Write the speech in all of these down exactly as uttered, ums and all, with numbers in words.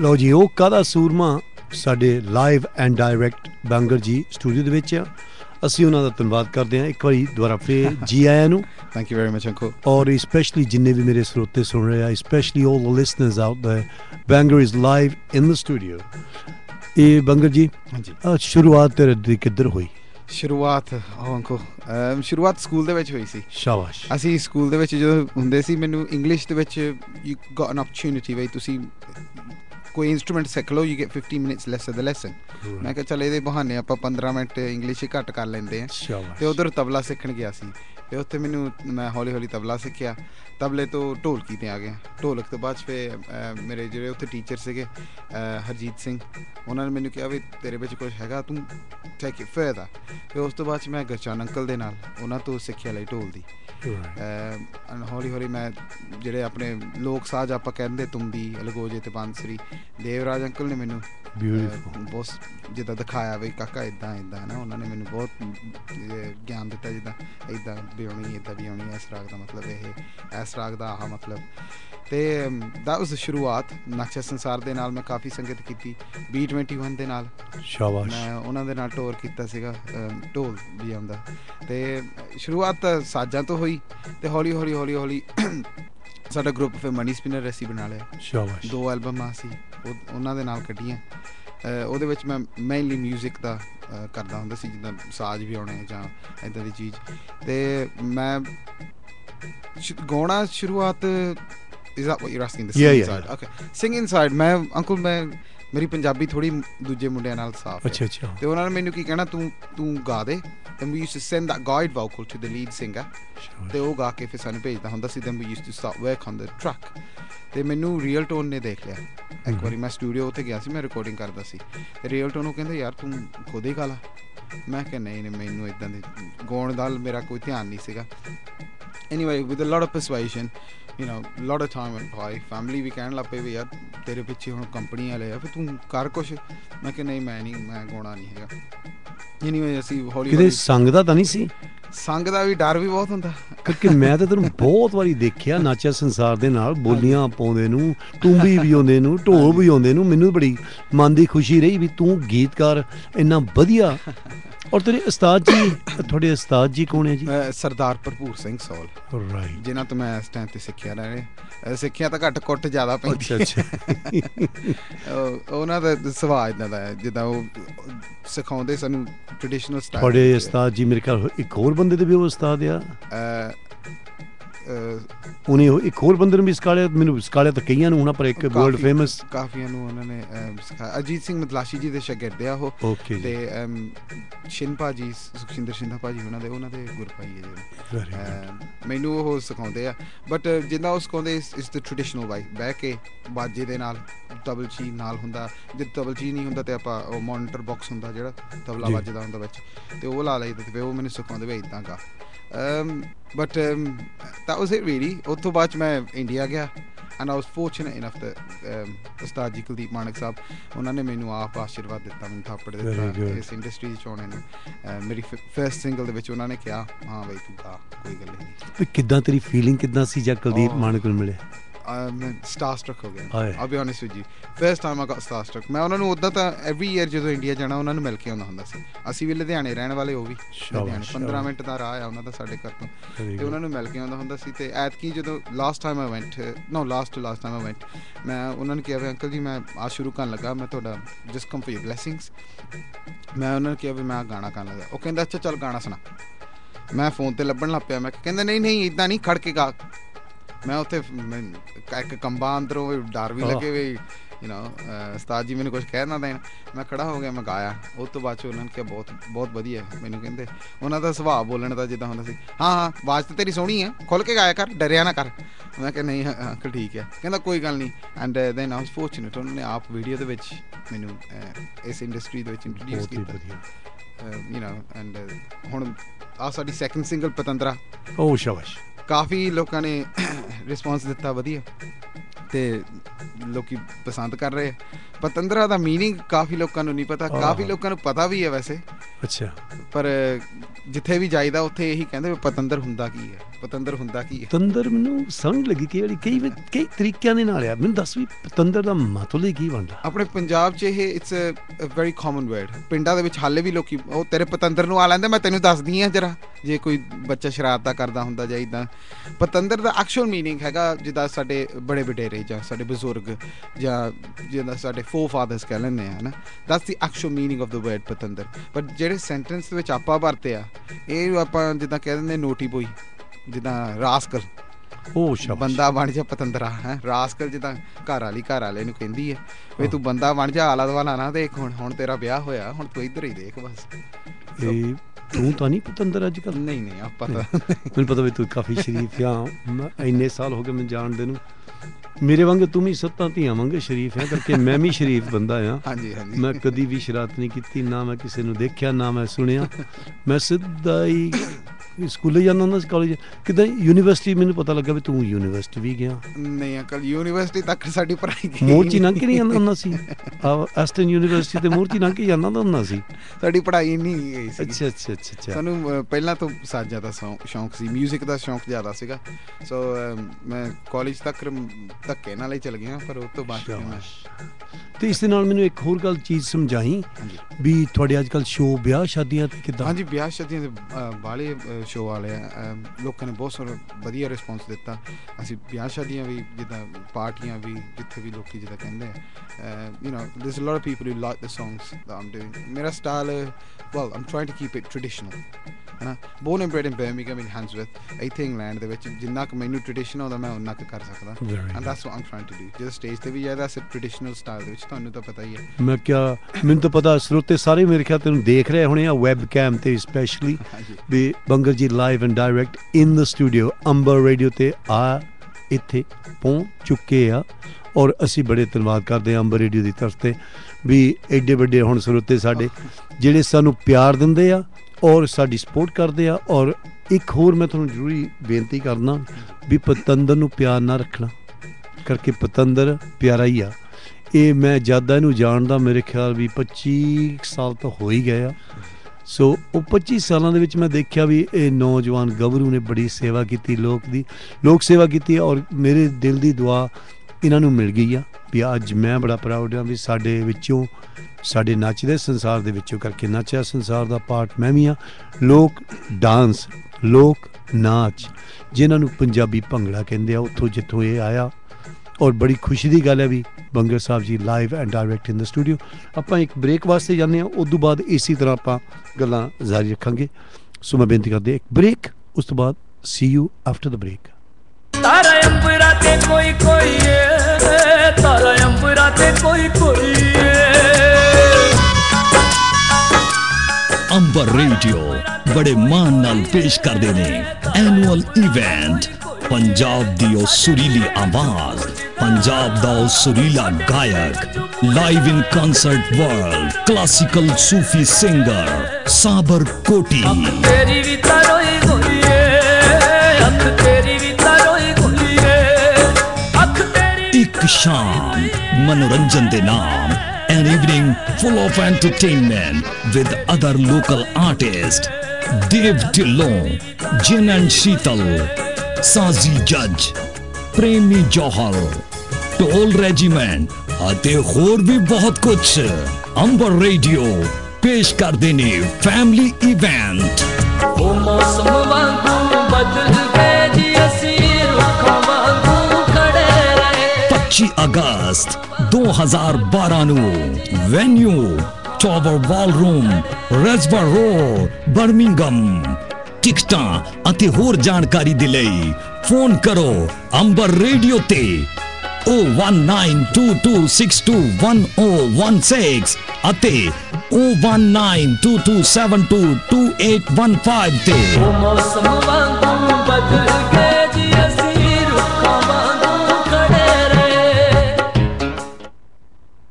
ਲਓ ਜੀ, ਉਹ ਕਾਹਦਾ ਸੂਰਮਾ ਸਾਡੇ ਲਾਈਵ ਐਂਡ ਡਾਇਰੈਕਟ ਬਾਂਗਰ ਜੀ ਸਟੂਡੀਓ ਦੇ ਵਿੱਚ ਆ। ਅਸੀਂ ਉਹਨਾਂ ਦਾ ਧੰਨਵਾਦ ਕਰਦੇ ਹਾਂ ਇੱਕ ਵਾਰੀ ਦੁਬਾਰਾ ਫੇਰ ਜੀ ਆਇਆਂ ਨੂੰ। Thank you very much uncle. ਔਰ ਸਪੈਸ਼ਲੀ ਜਿੰਨੇ ਵੀ ਮੇਰੇ ਸਰੋਤੇ ਸੁਣ ਰਹੇ ਆ, specially all the listeners out there, Bangar is live in the studio. ਇਹ ਬਾਂਗਰ ਜੀ, ਹਾਂਜੀ, ਸ਼ੁਰੂਆਤ ਤੇਰੇ ਦੀ ਕਿੱਧਰ ਹੋਈ? ਸ਼ੁਰੂਆਤ ਉਹ ਅੰਕਲ ਸ਼ੁਰੂਆਤ ਸਕੂਲ ਦੇ ਵਿੱਚ ਹੋਈ ਸੀ। ਸ਼ਾਬਾਸ਼। ਅਸੀਂ ਸਕੂਲ ਦੇ ਵਿੱਚ ਜਦੋਂ ਹੁੰਦੇ ਸੀ, ਮੈਨੂੰ ਇੰਗਲਿਸ਼ ਦੇ ਵਿੱਚ ਯੂ ਗੋਟ ਐਨ ਓਪਰਚੁਨਿਟੀ ਬਈ ਤੁਸੀਂ ਕੋਈ ਇੰਸਟਰੂਮੈਂਟ ਸਿੱਖ ਲਓ, you get fifty minutes less of the lesson. ਮੈਂ ਕਿਹਾ ਚੱਲ ਇਹਦੇ ਬਹਾਨੇ ਆਪਾਂ ਪੰਦਰਾਂ ਮਿੰਟ ਇੰਗਲਿਸ਼ ਹੀ ਘੱਟ ਕਰ ਲੈਂਦੇ ਹਾਂ। ਅਤੇ ਉੱਧਰ ਤਬਲਾ ਸਿੱਖਣ ਗਿਆ ਸੀ ਅਤੇ ਉੱਥੇ ਮੈਨੂੰ ਮੈਂ ਹੌਲੀ ਹੌਲੀ ਤਬਲਾ ਸਿੱਖਿਆ। ਤਬਲੇ ਤੋਂ ਢੋਲਕੀ 'ਤੇ ਆ ਗਿਆ। ਢੋਲਕ ਤੋਂ ਬਾਅਦ 'ਚ ਫਿਰ ਮੇਰੇ ਜਿਹੜੇ ਉੱਥੇ ਟੀਚਰ ਸੀਗੇ ਹਰਜੀਤ ਸਿੰਘ, ਉਹਨਾਂ ਨੇ ਮੈਨੂੰ ਕਿਹਾ ਵੀ ਤੇਰੇ ਵਿੱਚ ਕੁਛ ਹੈਗਾ, ਤੂੰ ਟੇਕ ਇਟ ਫਰਦਰ। ਫਿਰ ਉਸ ਤੋਂ ਬਾਅਦ 'ਚ ਮੈਂ ਗੁਰਚਰਨ ਅੰਕਲ ਦੇ ਨਾਲ ਉਹਨਾਂ ਤੋਂ ਸਿੱਖਿਆ ਲਈ ਢੋਲ ਦੀ। ਹੌਲੀ ਹੌਲੀ ਮੈਂ ਜਿਹੜੇ ਆਪਣੇ ਲੋਕ ਸਾਜ਼ ਆਪਾਂ ਕਹਿੰਦੇ, ਤੁੰਬੀ, ਅਲਗੋਜੇ ਅਤੇ ਬਾਂਸਰੀ, ਦੇਵਰਾਜ ਅੰਕਲ ਨੇ ਮੈਨੂੰ ਬਹੁਤ ਜਿੱਦਾਂ ਦਿਖਾਇਆ ਵੀ ਕਾਕਾ ਇੱਦਾਂ ਇੱਦਾਂ ਹੈ ਨਾ। ਉਹਨਾਂ ਨੇ ਮੈਨੂੰ ਬਹੁਤ ਗਿਆਨ ਦਿੱਤਾ, ਜਿੱਦਾਂ ਇੱਦਾਂ ਵਿਆਉਣੀ, ਇੱਦਾਂ ਵਿਆਉਣੀ, ਇਸ ਰਾਗ ਦਾ ਮਤਲਬ ਇਹ, ਇਸ ਰਾਗ ਦਾ ਆਹ ਮਤਲਬ। ਅਤੇ ਦੈਟ ਵਾਜ਼ ਸ਼ੁਰੂਆਤ। ਨਕਸ਼ਾ ਸੰਸਾਰ ਦੇ ਨਾਲ ਮੈਂ ਕਾਫੀ ਸੰਗਤ ਕੀਤੀ। ਬੀ ਟਵੈਂਟੀ ਵਨ ਦੇ ਨਾਲ ਸ਼ਾਬਾਸ਼, ਮੈਂ ਉਹਨਾਂ ਦੇ ਨਾਲ ਟੂਰ ਕੀਤਾ ਸੀਗਾ ਢੋਲ ਵਜਾਉਂਦਾ। ਅਤੇ ਸ਼ੁਰੂਆਤ ਤਾਂ ਸਾਜ਼ਾਂ ਤੋਂ ਹੋਈ ਅਤੇ ਹੌਲੀ ਹੌਲੀ ਹੌਲੀ ਹੌਲੀ ਸਾਡਾ ਗਰੁੱਪ ਫਿਰ ਮਨੀ ਸਪਿਨਰ ਅਸੀਂ ਬਣਾ ਲਿਆ। ਸ਼ਾਬਾਸ਼। ਦੋ ਐਲਬਮਾਂ ਸੀ ਉਹ ਉਹਨਾਂ ਦੇ ਨਾਲ ਕੱਢੀਆਂ। ਉਹਦੇ ਵਿੱਚ ਮੈਂ ਮੇਨਲੀ ਮਿਊਜ਼ਿਕ ਦਾ ਕਰਦਾ ਹੁੰਦਾ ਸੀ, ਜਿੱਦਾਂ ਸਾਜ਼ ਵੀ ਆਉਣੇ ਜਾਂ ਇੱਦਾਂ ਦੀ ਚੀਜ਼। ਅਤੇ ਮੈਂ ਗਾਉਣਾ ਸ਼ੁਰੂਆਤ Is that what you're asking? The singing side? Okay. Singing side, ਮੈਂ ਅੰਕਲ ਮੈਂ ਮੇਰੀ ਪੰਜਾਬੀ ਥੋੜ੍ਹੀ ਦੂਜੇ ਮੁੰਡਿਆਂ ਨਾਲ ਸਾਫ਼। ਅੱਛਾ ਅੱਛਾ। ਅਤੇ ਉਹਨਾਂ ਨੇ ਮੈਨੂੰ ਕੀ ਕਹਿਣਾ, ਤੂੰ ਤੂੰ ਗਾ ਦੇ। then we used to send that guide vocal to the lead singer, ਅਤੇ ਉਹ ਗਾ ਕੇ ਫਿਰ ਸਾਨੂੰ ਭੇਜਦਾ ਹੁੰਦਾ ਸੀ। then we used to start work on the track। ਅਤੇ ਮੈਨੂੰ ਰੀਅਲ ਟੋਨ ਨੇ ਦੇਖ ਲਿਆ ਇੱਕ ਵਾਰੀ। ਮੈਂ ਸਟੂਡੀਓ ਉੱਥੇ ਗਿਆ ਸੀ, ਮੈਂ ਰਿਕਾਰਡਿੰਗ ਕਰਦਾ ਸੀ। ਅਤੇ ਰੀਅਲ ਟੋਨ ਉਹ ਕਹਿੰਦੇ, ਯਾਰ ਤੂੰ ਖੁਦ ਹੀ ਗਾ ਲਾ। ਮੈਂ ਕਿਹਾ ਨਹੀਂ ਨਹੀਂ, ਮੈਨੂੰ ਇੱਦਾਂ ਦੇ ਗਾਉਣ ਦਾ ਮੇਰਾ ਕੋਈ ਧਿਆਨ ਨਹੀਂ ਸੀਗਾ। anyway with a lot of persuasion, you know, lot of time went by। Family ਵੀ ਕਹਿਣ ਲੱਗ ਪਏ ਵੀ ਯਾਰ ਤੇਰੇ ਪਿੱਛੇ ਹੁਣ ਕੰਪਨੀ ਵਾਲੇ ਆ, ਫਿਰ ਤੂੰ ਕਰ ਕੁਛ। ਮੈਂ ਕਿਹਾ ਨਹੀਂ, ਮੈਂ ਨਹੀਂ, ਮੈਂ ਗਾਉਣਾ ਨਹੀਂ ਹੈਗਾ। anyway ਅਸੀਂ ਹੌਲੀ ਕਿਤੇ ਸੰਗ ਦਾ ਤਾਂ ਨਹੀਂ ਸੀ? ਸੰਗ ਦਾ ਵੀ ਡਰ ਵੀ ਬਹੁਤ ਹੁੰਦਾ, ਕਿਉਂਕਿ ਮੈਂ ਤਾਂ ਤੈਨੂੰ ਬਹੁਤ ਵਾਰੀ ਦੇਖਿਆ ਨਾਚਿਆ ਸੰਸਾਰ ਦੇ ਨਾਲ ਬੋਲੀਆਂ ਪਾਉਂਦੇ ਨੂੰ, ਟੂੰਬੀ ਵਜਾਉਂਦੇ ਨੂੰ, ਢੋਲ ਵਜਾਉਂਦੇ ਨੂੰ। ਮੈਨੂੰ ਬੜੀ ਮਨ ਦੀ ਖੁਸ਼ੀ ਰਹੀ ਵੀ ਤੂੰ ਗੀਤਕਾਰ ਇੰਨਾ ਵਧੀਆ। ਔਰ ਤੇਰੇ ਉਸਤਾਦ ਜੀ, ਤੁਹਾਡੇ ਉਸਤਾਦ ਜੀ ਕੌਣ ਹੈ ਜੀ? ਸਰਦਾਰ ਭਰਪੂਰ ਸਿੰਘ ਸੌਲ, ਰਾਈਟ, ਜਿਨ੍ਹਾਂ ਤੋਂ ਮੈਂ ਇਸ ਟਾਈਮ 'ਤੇ ਸਿੱਖਿਆ ਰਹੇ। ਸਿੱਖਿਆ ਤਾਂ ਘੱਟ, ਕੁੱਟ ਜ਼ਿਆਦਾ ਪੈਂਦੀ। ਅੱਛਾ ਅੱਛਾ। ਉਹਨਾਂ ਦਾ ਸੁਭਾਅ ਇੱਦਾਂ ਦਾ ਹੈ, ਜਿੱਦਾਂ ਉਹ ਸਿਖਾਉਂਦੇ ਸਾਨੂੰ ਟ੍ਰੈਡੀਸ਼ਨਲ ਸਟਾਈਲ। ਤੁਹਾਡੇ ਉਸਤਾਦ ਜੀ ਮੇਰੇ ਖਿਆਲ ਇੱਕ ਹੋਰ ਬੰਦੇ ਦੇ ਵੀ ਉਹ ਉਸਤਾਦ ਆ, ਉਹਨੇ ਇੱਕ ਹੋਰ ਬੰਦੇ ਨੂੰ ਵੀ ਸਿਖਾਇਆ। ਮੈਨੂੰ ਸਿਖਾਇਆ ਤਾਂ ਕਈਆਂ ਨੂੰ ਹੋਣਾ, ਪਰ ਇੱਕ ਵਰਲਡ ਫੇਮਸ ਕਾਫੀਆਂ ਨੂੰ ਉਹਨਾਂ ਨੇ ਸਿਖਾਇਆ। ਅਜੀਤ ਸਿੰਘ ਮਤਲਾਸ਼ੀ ਜੀ ਦੇ ਸ਼ਾਗਿਰਦ ਆ ਉਹ। ਓਕੇ। ਅਤੇ ਸ਼ਿਨ ਭਾਜੀ, ਸੁਖਸ਼ਿੰਦਰ ਸ਼ਿੰਦਾ ਭਾਜੀ ਉਹਨਾਂ ਦੇ ਉਹਨਾਂ ਦੇ ਗੁਰਪਾਈ ਹੈ ਜਿਹੜੇ, ਮੈਨੂੰ ਉਹ ਸਿਖਾਉਂਦੇ ਆ। ਬਟ ਜਿੱਦਾਂ ਉਹ ਸਿਖਾਉਂਦੇ ਇਸ ਦ ਟ੍ਰੈਡੀਸ਼ਨਲ ਵਾਈ, ਬਹਿ ਕੇ ਬਾਜੇ ਦੇ ਨਾਲ, ਤਬਲਚੀ ਨਾਲ ਹੁੰਦਾ। ਜੇ ਤਬਲਚੀ ਨਹੀਂ ਹੁੰਦਾ ਤਾਂ ਆਪਾਂ ਉਹ ਮੋਨੀਟਰ ਬਾਕਸ ਹੁੰਦਾ ਜਿਹੜਾ ਤਬਲਾ ਵੱਜਦਾ ਹੁੰਦਾ ਵਿੱਚ, ਅਤੇ ਉਹ ਲਾ ਲਈਦਾ। ਅਤੇ ਉਹ ਮੈਨੂੰ ਸਿਖਾਉਂਦੇ ਵੀ ਇੱਦਾਂ ਗਾ। But that was it really। ਉਸ ਤੋਂ ਬਾਅਦ 'ਚ ਮੈਂ ਇੰਡੀਆ ਗਿਆ and I was fortunate enough that ਉਸਤਾਦ ਜੀ ਕੁਲਦੀਪ ਮਾਣਕ ਸਾਹਿਬ, ਉਹਨਾਂ ਨੇ ਮੈਨੂੰ ਆਪ ਆਸ਼ੀਰਵਾਦ ਦਿੱਤਾ, ਮੈਨੂੰ ਥਾਪੜ ਦਿੱਤਾ ਇਸ ਇੰਡਸਟਰੀ 'ਚ ਆਉਣੇ ਨੂੰ। ਮੇਰੀ ਫਸਟ ਸਿੰਗਲ ਦੇ ਵਿੱਚ ਉਹਨਾਂ ਨੇ ਕਿਹਾ, ਹਾਂ ਬਈ ਤੂੰ ਗਾ, ਕੋਈ ਗੱਲ ਨਹੀਂ। ਕਿੱਦਾਂ ਤੇਰੀ ਫੀਲਿੰਗ ਕਿੱਦਾਂ ਸੀ ਜਦ ਕੁਲਦੀਪ ਮਾਣਕ ਨੂੰ ਮਿਲੇ? ਮੈਂ ਸਟਾਰ ਸਟਰਕ ਹੋ ਗਿਆ। I'll be honest with you, first time I got star struck। ਮੈਂ ਉਹਨਾਂ ਨੂੰ ਉੱਦਾਂ ਤਾਂ ਐਵਰੀ ਈਅਰ ਜਦੋਂ ਇੰਡੀਆ ਜਾਣਾ ਉਹਨਾਂ ਨੂੰ ਮਿਲ ਕੇ ਆਉਂਦਾ ਹੁੰਦਾ ਸੀ। ਅਸੀਂ ਵੀ ਲੁਧਿਆਣੇ ਰਹਿਣ ਵਾਲੇ, ਉਹ ਵੀ ਲੁਧਿਆਣੇ, ਪੰਦਰਾਂ ਮਿੰਟ ਦਾ ਰਾਹ ਆ ਉਹਨਾਂ ਦਾ ਸਾਡੇ ਘਰ ਤੋਂ, ਅਤੇ ਉਹਨਾਂ ਨੂੰ ਮਿਲ ਕੇ ਆਉਂਦਾ ਹੁੰਦਾ ਸੀ। ਅਤੇ ਐਤਕੀ ਜਦੋਂ last time I went, no last to last time I went, ਮੈਂ ਉਹਨਾਂ ਨੂੰ ਕਿਹਾ ਵੀ ਅੰਕਲ ਜੀ ਮੈਂ ਆ ਸ਼ੁਰੂ ਕਰਨ ਲੱਗਾ, ਮੈਂ ਤੁਹਾਡਾ just come for your blessings. ਮੈਂ ਉਹਨਾਂ ਨੂੰ ਕਿਹਾ ਵੀ ਮੈਂ ਆ ਗਾਣਾ ਕਰਨ ਲੱਗਾ। ਉਹ ਕਹਿੰਦਾ ਅੱਛਾ ਚੱਲ ਗਾਣਾ ਸੁਣਾ। ਮੈਂ ਫੋਨ 'ਤੇ ਲੱਭਣ ਲੱਗ ਪਿਆ। ਮੈਂ ਕਹਿੰਦਾ ਨਹੀਂ ਨਹੀਂ ਇੱਦਾਂ ਨਹੀਂ, ਖੜ ਕੇ ਗਾ। ਮੈਂ ਉੱਥੇ ਇੱਕ ਕੰਬਾਂ ਅੰਦਰੋਂ ਡਰ ਵੀ ਲੱਗੇ ਵੀ ਯੂ ਨੋ ਉਸਤਾਦ ਜੀ ਮੈਨੂੰ ਕੁਛ ਕਹਿ ਨਾ ਦੇਣ। ਮੈਂ ਖੜ੍ਹਾ ਹੋ ਗਿਆ, ਮੈਂ ਗਾਇਆ। ਉਸ ਤੋਂ ਬਾਅਦ 'ਚ ਉਹਨਾਂ ਨੇ ਕਿਹਾ ਬਹੁਤ ਬਹੁਤ ਵਧੀਆ। ਮੈਨੂੰ ਕਹਿੰਦੇ ਉਹਨਾਂ ਦਾ ਸੁਭਾਅ ਬੋਲਣ ਦਾ ਜਿੱਦਾਂ ਹੁੰਦਾ ਸੀ, ਹਾਂ ਹਾਂ ਆਵਾਜ਼ ਤਾਂ ਤੇਰੀ ਸੋਹਣੀ ਹੈ, ਖੁੱਲ੍ਹ ਕੇ ਗਾਇਆ ਕਰ, ਡਰਿਆ ਨਾ ਕਰ। ਮੈਂ ਕਿਹਾ ਨਹੀਂ ਅੰਕਲ ਠੀਕ ਹੈ। ਕਹਿੰਦਾ ਕੋਈ ਗੱਲ ਨਹੀਂ। And then I was fortunate, ਉਹਨਾਂ ਨੇ ਆਪ ਵੀਡੀਓ ਦੇ ਵਿੱਚ ਮੈਨੂੰ ਇਸ ਇੰਡਸਟਰੀ ਦੇ ਵਿੱਚ ਇੰਟਰੋਡਿਊਸ ਕੀਤਾ। ਯੂ ਨੋ ਐਂਡ ਹੁਣ ਆਹ ਸਾਡੀ ਸੈਕਿੰਡ ਸਿੰਗਲ ਪਤੰਦਰਾ। ਓ ਸ਼ਾਬਾਸ਼। ਕਾਫੀ ਲੋਕਾਂ ਨੇ ਰਿਸਪੌਂਸ ਦਿੱਤਾ ਵਧੀਆ, ਅਤੇ ਲੋਕ ਪਸੰਦ ਕਰ ਰਹੇ। ਪਤੰਦਰਾ ਦਾ ਮੀਨਿੰਗ ਕਾਫੀ ਲੋਕਾਂ ਨੂੰ ਨਹੀਂ ਪਤਾ, ਕਾਫੀ ਲੋਕਾਂ ਨੂੰ ਪਤਾ ਵੀ ਹੈ ਵੈਸੇ। ਅੱਛਾ। ਪਰ ਜਿੱਥੇ ਵੀ ਜਾਈਦਾ ਉੱਥੇ ਇਹੀ ਕਹਿੰਦੇ ਵੀ ਪਤੰਦਰ ਹੁੰਦਾ ਕੀ ਹੈ। ਪਤੰਦਰ ਹੁੰਦਾ ਕੀ ਹੈ? ਪਤੰਦਰ ਮੈਨੂੰ ਸਮਝ ਲੱਗੀ ਕਿ ਜਿਹੜੀ ਕਈ ਕਈ ਤਰੀਕਿਆਂ ਦੇ ਨਾਲ ਆ, ਮੈਨੂੰ ਦੱਸ ਵੀ ਪਤੰਦਰ ਦਾ ਮਤਲਬ ਕੀ ਬਣਦਾ? ਆਪਣੇ ਪੰਜਾਬ 'ਚ ਇਹ it's a very common word. ਪਿੰਡਾਂ ਦੇ ਵਿੱਚ ਹਾਲੇ ਵੀ ਲੋਕੀ ਉਹ ਤੇਰੇ ਪਤੰਦਰ ਨੂੰ ਆ ਲੈਂਦੇ, ਮੈਂ ਤੈਨੂੰ ਦੱਸਦੀ ਹਾਂ ਜਰਾ, ਜੇ ਕੋਈ ਬੱਚਾ ਸ਼ਰਾਰਤਾਂ ਕਰਦਾ ਹੁੰਦਾ ਜਾਂ ਇੱਦਾਂ। ਪਤੰਦਰ ਦਾ ਐਕਚੁਅਲ ਮੀਨਿੰਗ ਹੈਗਾ ਜਿੱਦਾਂ ਸਾਡੇ ਬੜੇ ਵਡੇਰੇ ਜਾਂ ਸਾਡੇ ਬਜ਼ੁਰਗ ਜਾਂ ਜਿੱਦਾਂ ਸਾਡੇ ਫੋਰ ਫਾਦਰਸ ਕਹਿ ਲੈਂਦੇ ਆ ਨਾ, that's the actual meaning of the word ਪਤੰਦਰ। ਬਟ ਜਿਹੜੇ ਸੈਂਟੈਂਸ ਵਿੱਚ ਆਪਾਂ ਵਰਤੇ ਆ, ਇਹ ਆਪਾਂ ਜਿੱਦਾਂ ਕਹਿ ਦਿੰਦੇ ਨੋਟੀ ਬੋਈ, ਜਿੱਦਾਂ ਰਾਸਕਲ, ਉਹ ਸ਼ਬਦ ਬੰਦਾ ਬਣ ਜਾ ਪਤੰਦਰਾ ਹੈ। ਰਾਸਕਲ ਜਿੱਦਾਂ ਘਰ ਵਾਲੀ ਘਰ ਵਾਲੇ ਨੂੰ ਕਹਿੰਦੀ ਹੈ ਵੀ ਤੂੰ ਬੰਦਾ ਬਣ ਜਾ, ਆਲਾ ਦੁਆਲਾ ਨਾ ਦੇਖ, ਹੁਣ ਹੁਣ ਤੇਰਾ ਵਿਆਹ ਹੋਇਆ, ਹੁਣ ਤੂੰ ਇੱਧਰ ਹੀ ਦੇਖ ਬਸ। ਇਹ ਤੂੰ ਤਾਂ ਨਹੀਂ ਪਤੰਦਰ ਅੱਜ ਕੱਲ੍ਹ? ਨਹੀਂ ਨਹੀਂ ਆਪਾਂ ਤਾਂ ਮੈਨੂੰ ਪਤਾ ਵੀ ਤੂੰ ਕਾਫੀ ਸ਼ਰੀਫ ਆ, ਇੰਨੇ ਸਾਲ ਹੋ ਗਏ ਮੈਨੂੰ ਜਾਣਦੇ ਨੂੰ। ਮੇਰੇ ਵਾਂਗ ਤੂੰ ਵੀ ਸੱਤਾਂ ਧੀਆਂ ਵਾਂਗ ਸ਼ਰੀਫ ਹੈ, ਕਰਕੇ ਮੈਂ ਵੀ ਸ਼ਰੀਫ ਬੰਦਾ ਆ। ਹਾਂਜੀ ਹਾਂਜੀ। ਮੈਂ ਕਦੀ ਵੀ ਸ਼ਰਾਰਤ ਨਹੀਂ ਕੀਤੀ, ਨਾ ਮੈਂ ਕਿਸੇ ਨੂੰ ਦੇਖਿਆ, ਨਾ ਮੈਂ ਸੁਣਿਆ। ਮੈਂ ਸਿੱਧਾ ਹੀ ਸਕੂਲੇ ਜਾਂਦਾ ਹੁੰਦਾ ਸੀ, ਕਾਲਜ ਕਿੱਦਾਂ ਯੂਨੀਵਰਸਿਟੀ ਮੈਨੂੰ ਪਤਾ ਲੱਗਾ ਵੀ ਤੂੰ ਯੂਨੀਵਰਸਿਟੀ ਵੀ ਗਿਆ। ਨਹੀਂ ਅੰਕਲ, ਯੂਨੀਵਰਸਿਟੀ ਤੱਕ ਸਾਡੀ ਪੜ੍ਹਾਈ ਮੋਰਚੀ ਲੰਘ ਕੇ ਨਹੀਂ ਜਾਂਦਾ ਹੁੰਦਾ ਸੀ। ਐਸਟਨ ਯੂਨੀਵਰਸਿਟੀ ਤੇ ਮੋਰਚੀ ਲੰਘ ਕੇ ਜਾਂਦਾ ਹੁੰਦਾ ਸੀ। ਸਾਡੀ ਪੜ੍ਹਾਈ ਨਹੀਂ ਗਈ ਸੀ। ਅੱਛਾ ਅੱਛਾ ਅੱਛਾ ਅੱਛਾ। ਸਾਨੂੰ ਪਹਿਲਾਂ ਤੋਂ ਸਾਜ਼ਾ ਦਾ ਸ਼ੌਂਕ ਸੀ, ਮਿਊਜ਼ਿਕ ਦਾ ਸ਼ੌਂਕ ਜ਼ਿਆਦਾ ਸੀਗਾ। ਸੋ ਮੈਂ ਕਾਲਜ ਤੱਕ ਧੱਕੇ ਨਾਲ ਹੀ ਚਲ ਗਿਆ, ਪਰ ਉਸ ਤੋਂ ਬਾਅਦ ਮੈਂ ਤੇ ਇਸ ਦੇ ਨਾਲ ਮੈਨੂੰ ਇੱਕ ਹੋਰ ਗੱਲ ਚੀਜ਼ ਸਮਝਾਈ ਵੀ ਤੁਹਾਡੇ ਅੱਜ ਕੱਲ੍ਹ ਸ਼ੋਅ ਵਿਆਹ ਸ਼ਾਦੀਆਂ ਤੇ ਕਿੱਦਾਂ? ਹਾਂਜੀ, ਵਿਆਹ ਸ਼ਾਦੀਆਂ ਦੇ ਬਾਹਲੇ ਸ਼ੋਅ ਵਾਲੇ ਆ, ਲੋਕਾਂ ਨੇ ਬਹੁਤ ਸਾਰਾ ਵਧੀਆ ਰਿਸਪੌਂਸ ਦਿੱਤਾ। ਅਸੀਂ ਵਿਆਹ ਸ਼ਾਦੀਆਂ ਵੀ, ਜਿੱਦਾਂ ਪਾਰਟੀਆਂ ਵੀ, ਜਿੱਥੇ ਵੀ ਲੋਕੀ ਜਿੱਦਾਂ ਕਹਿੰਦੇ ਆ, you know there is a lot of people who like the songs that I am doing. ਮੇਰਾ style well I am trying to keep it traditional ਹੈ ਨਾ। Born and bred in Birmingham in Handsworth, ਇੱਥੇ England ਦੇ ਵਿੱਚ ਜਿੰਨਾ ਕੁ ਮੈਨੂੰ tradition ਆਉਂਦਾ ਮੈਂ ਉਨਾ ਕੁ ਕਰ ਸਕਦਾ, and that's what I am trying to do. ਜਦੋਂ ਸਟੇਜ ਤੇ ਵੀ ਜਾਈਦਾ ਸਿਰਫ ਟ੍ਰੈਡੀਸ਼ਨਲ ਸਟਾਈਲ ਦੇ ਵਿੱਚ, ਤੁਹਾਨੂੰ ਤਾਂ ਪਤਾ ਹੀ ਹੈ। ਮੈਂ ਕਿਹਾ ਮੈਨੂੰ ਤਾਂ ਪਤਾ, ਸਰੋਤੇ ਸਾਰੇ ਮੇਰੇ ਖਿਆਲ ਤੈਨੂੰ ਦੇਖ ਰਹੇ ਹੋਣੇ ਆ ਵੈਬ ਕੈਮ ਤੇ specially, we Bangar ji live and direct in the studio Amber Radio ਤੇ ਆ ਇੱਥੇ ਪਹੁੰਚ ਚੁੱਕੇ ਆ। ਔਰ ਅਸੀਂ ਬੜੇ ਧੰਨਵਾਦ ਕਰਦੇ ਹਾਂ ਅੰਬਰ ਰੇਡੀਓ ਦੀ ਤਰਫ ਤੇ ਵੀ ਐਡੇ ਵੱਡੇ ਹੁਣ ਸਰੋਤੇ ਸਾਡੇ ਜਿਹੜੇ ਸਾਨੂੰ ਪਿਆਰ ਦਿੰਦੇ ਆ ਔਰ ਸਾਡੀ ਸਪੋਰਟ ਕਰਦੇ ਆ। ਔਰ ਇੱਕ ਹੋਰ ਮੈਂ ਤੁਹਾਨੂੰ ਜ਼ਰੂਰੀ ਬੇਨਤੀ ਕਰਨਾ ਵੀ ਪਤੰਦਰ ਨੂੰ ਪਿਆਰ ਨਾ ਰੱਖਣਾ, ਕਰਕੇ ਪਤੰਦਰ ਪਿਆਰਾ ਹੀ ਆ। ਇਹ ਮੈਂ ਜਦ ਇਹਨੂੰ ਜਾਣਦਾ, ਮੇਰੇ ਖਿਆਲ ਵੀ ਪੱਚੀ ਸਾਲ ਤਾਂ ਹੋ ਹੀ ਗਏ ਆ। ਸੋ ਉਹ ਪੱਚੀ ਸਾਲਾਂ ਦੇ ਵਿੱਚ ਮੈਂ ਦੇਖਿਆ ਵੀ ਇਹ ਨੌਜਵਾਨ ਗੱਭਰੂ ਨੇ ਬੜੀ ਸੇਵਾ ਕੀਤੀ, ਲੋਕ ਦੀ ਲੋਕ ਸੇਵਾ ਕੀਤੀ। ਔਰ ਮੇਰੇ ਦਿਲ ਦੀ ਦੁਆ ਇਹਨਾਂ ਨੂੰ ਮਿਲ ਗਈ ਆ ਵੀ ਅੱਜ ਮੈਂ ਬੜਾ ਪ੍ਰਾਊਡ ਹਾਂ ਵੀ ਸਾਡੇ ਵਿੱਚੋਂ, ਸਾਡੇ ਨੱਚਦੇ ਸੰਸਾਰ ਦੇ ਵਿੱਚੋਂ ਕਰਕੇ ਨੱਚਿਆ ਸੰਸਾਰ ਦਾ ਪਾਰਟ ਮੈਂ ਵੀ ਹਾਂ। ਲੋਕ ਡਾਂਸ, ਲੋਕ ਨਾਚ, ਜਿਨ੍ਹਾਂ ਨੂੰ ਪੰਜਾਬੀ ਭੰਗੜਾ ਕਹਿੰਦੇ ਆ, ਉੱਥੋਂ ਜਿੱਥੋਂ ਇਹ ਆਇਆ। ਔਰ ਬੜੀ ਖੁਸ਼ੀ ਦੀ ਗੱਲ ਹੈ ਵੀ Bangar Sahib ji live and direct in the studio. ਆਪਾਂ ਇੱਕ ਬ੍ਰੇਕ ਵਾਸਤੇ ਜਾਂਦੇ ਹਾਂ, ਉਸ ਤੋਂ ਬਾਅਦ ਇਸੇ ਤਰ੍ਹਾਂ ਆਪਾਂ ਗੱਲਾਂ ਜਾਰੀ ਰੱਖਾਂਗੇ। ਸੋ ਮੈਂ ਬੇਨਤੀ ਕਰਦੇ ਇੱਕ ਬ੍ਰੇਕ, ਉਸ ਤੋਂ ਬਾਅਦ see you after the break. ਤਾਰਾ ਅੰਬਰਾ ਤੇ ਕੋਈ ਕੋਈ ਏ, ਤਾਰਾ ਅੰਬਰਾ ਤੇ ਕੋਈ ਕੋਈ ਏ। ਅੰਬਰ ਰੇਡੀਓ ਬੜੇ ਮਾਣ ਨਾਲ ਪੇਸ਼ ਕਰਦੇ ਨੇ ਐਨੂਅਲ ਇਵੈਂਟ ਪੰਜਾਬ ਦੀ ਉਹ ਸੁਰੀਲੀ ਆਵਾਜ਼, ਪੰਜਾਬ ਦਾ ਉਹ ਸੁਰੀਲਾ ਗਾਇਕ, live in concert world, classical Sufi singer Sabar Koti. ਤੇਰੀ ਵੀ ਤਰੋਈ ਹੋਈ ਏ, ਅੱਖ ਤੇਰੀ ਵੀ ਤਰੋਈ ਹੋਈ ਏ, ਅੱਖ ਤੇਰੀ। ਇੱਕ ਸ਼ਾਮ ਮਨੋਰੰਜਨ ਦੇ ਨਾਮ, an evening full of entertainment with other local artists, Dave Dillon, Jin and Sheetal, Sazi Judge, Premi Johal, Toll Regiment ਅਤੇ ਹੋਰ ਵੀ ਬਹੁਤ ਕੁਝ। ਅੰਬਰ ਰੇਡੀਓ ਪੇਸ਼ ਕਰਦੇ ਨੇ ਫੈਮਿਲੀ ਇਵੈਂਟ। ਉਹ ਮੌਸਮ ਵਾਂਗੂ ਬਦਲ ਗਏ ਜੀ, ਅਸੀਂ ਰੁੱਖਾਂ ਵਾਂਗੂ ਖੜੇ ਰਹੇ। ਪੱਚੀ ਅਗਸਤ ਦੋ ਹਜ਼ਾਰ ਬਾਰਾਂ ਨੂੰ venue Tower Ballroom, Reservoir Road, Birmingham. ਟਿਕਟਾਂ ਅਤੇ ਹੋਰ ਜਾਣਕਾਰੀ ਦੇ ਲਈ ਫੋਨ ਕਰੋ ਅੰਬਰ ਰੇਡੀਓ ਤੇ oh one nine two two six two one oh one six ਅਤੇ oh one nine two two seven two two eight one five ਤੇ। ਉਹ ਮੌਸਮ ਵਾਂਗੂ ਬਦਲ ਗਏ ਜੀ, ਅਸੀਂ ਰੁੱਖਾਂ ਵਾਂਗੂ ਖੜੇ ਰਹੇ।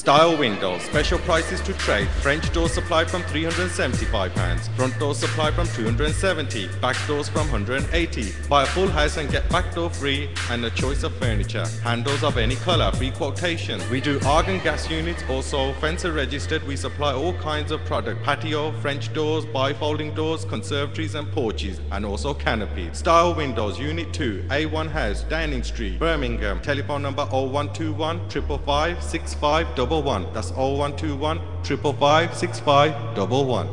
Style Windows, special prices to trade. French door supply from three hundred seventy-five pounds. Front door supply from two hundred seventy. Back doors from one hundred eighty. Buy a full house and get back door free and a choice of furniture. Handles of any colour, free quotation. We do argon gas units, also fence registered. We supply all kinds of product. Patio, French doors, bifolding doors, conservatories and porches, and also canopies. Style Windows, Unit two, A one House, Downing Street, Birmingham. Telephone number oh one two one, five five five, six five one one. That's oh one two one, five five five, six five one one.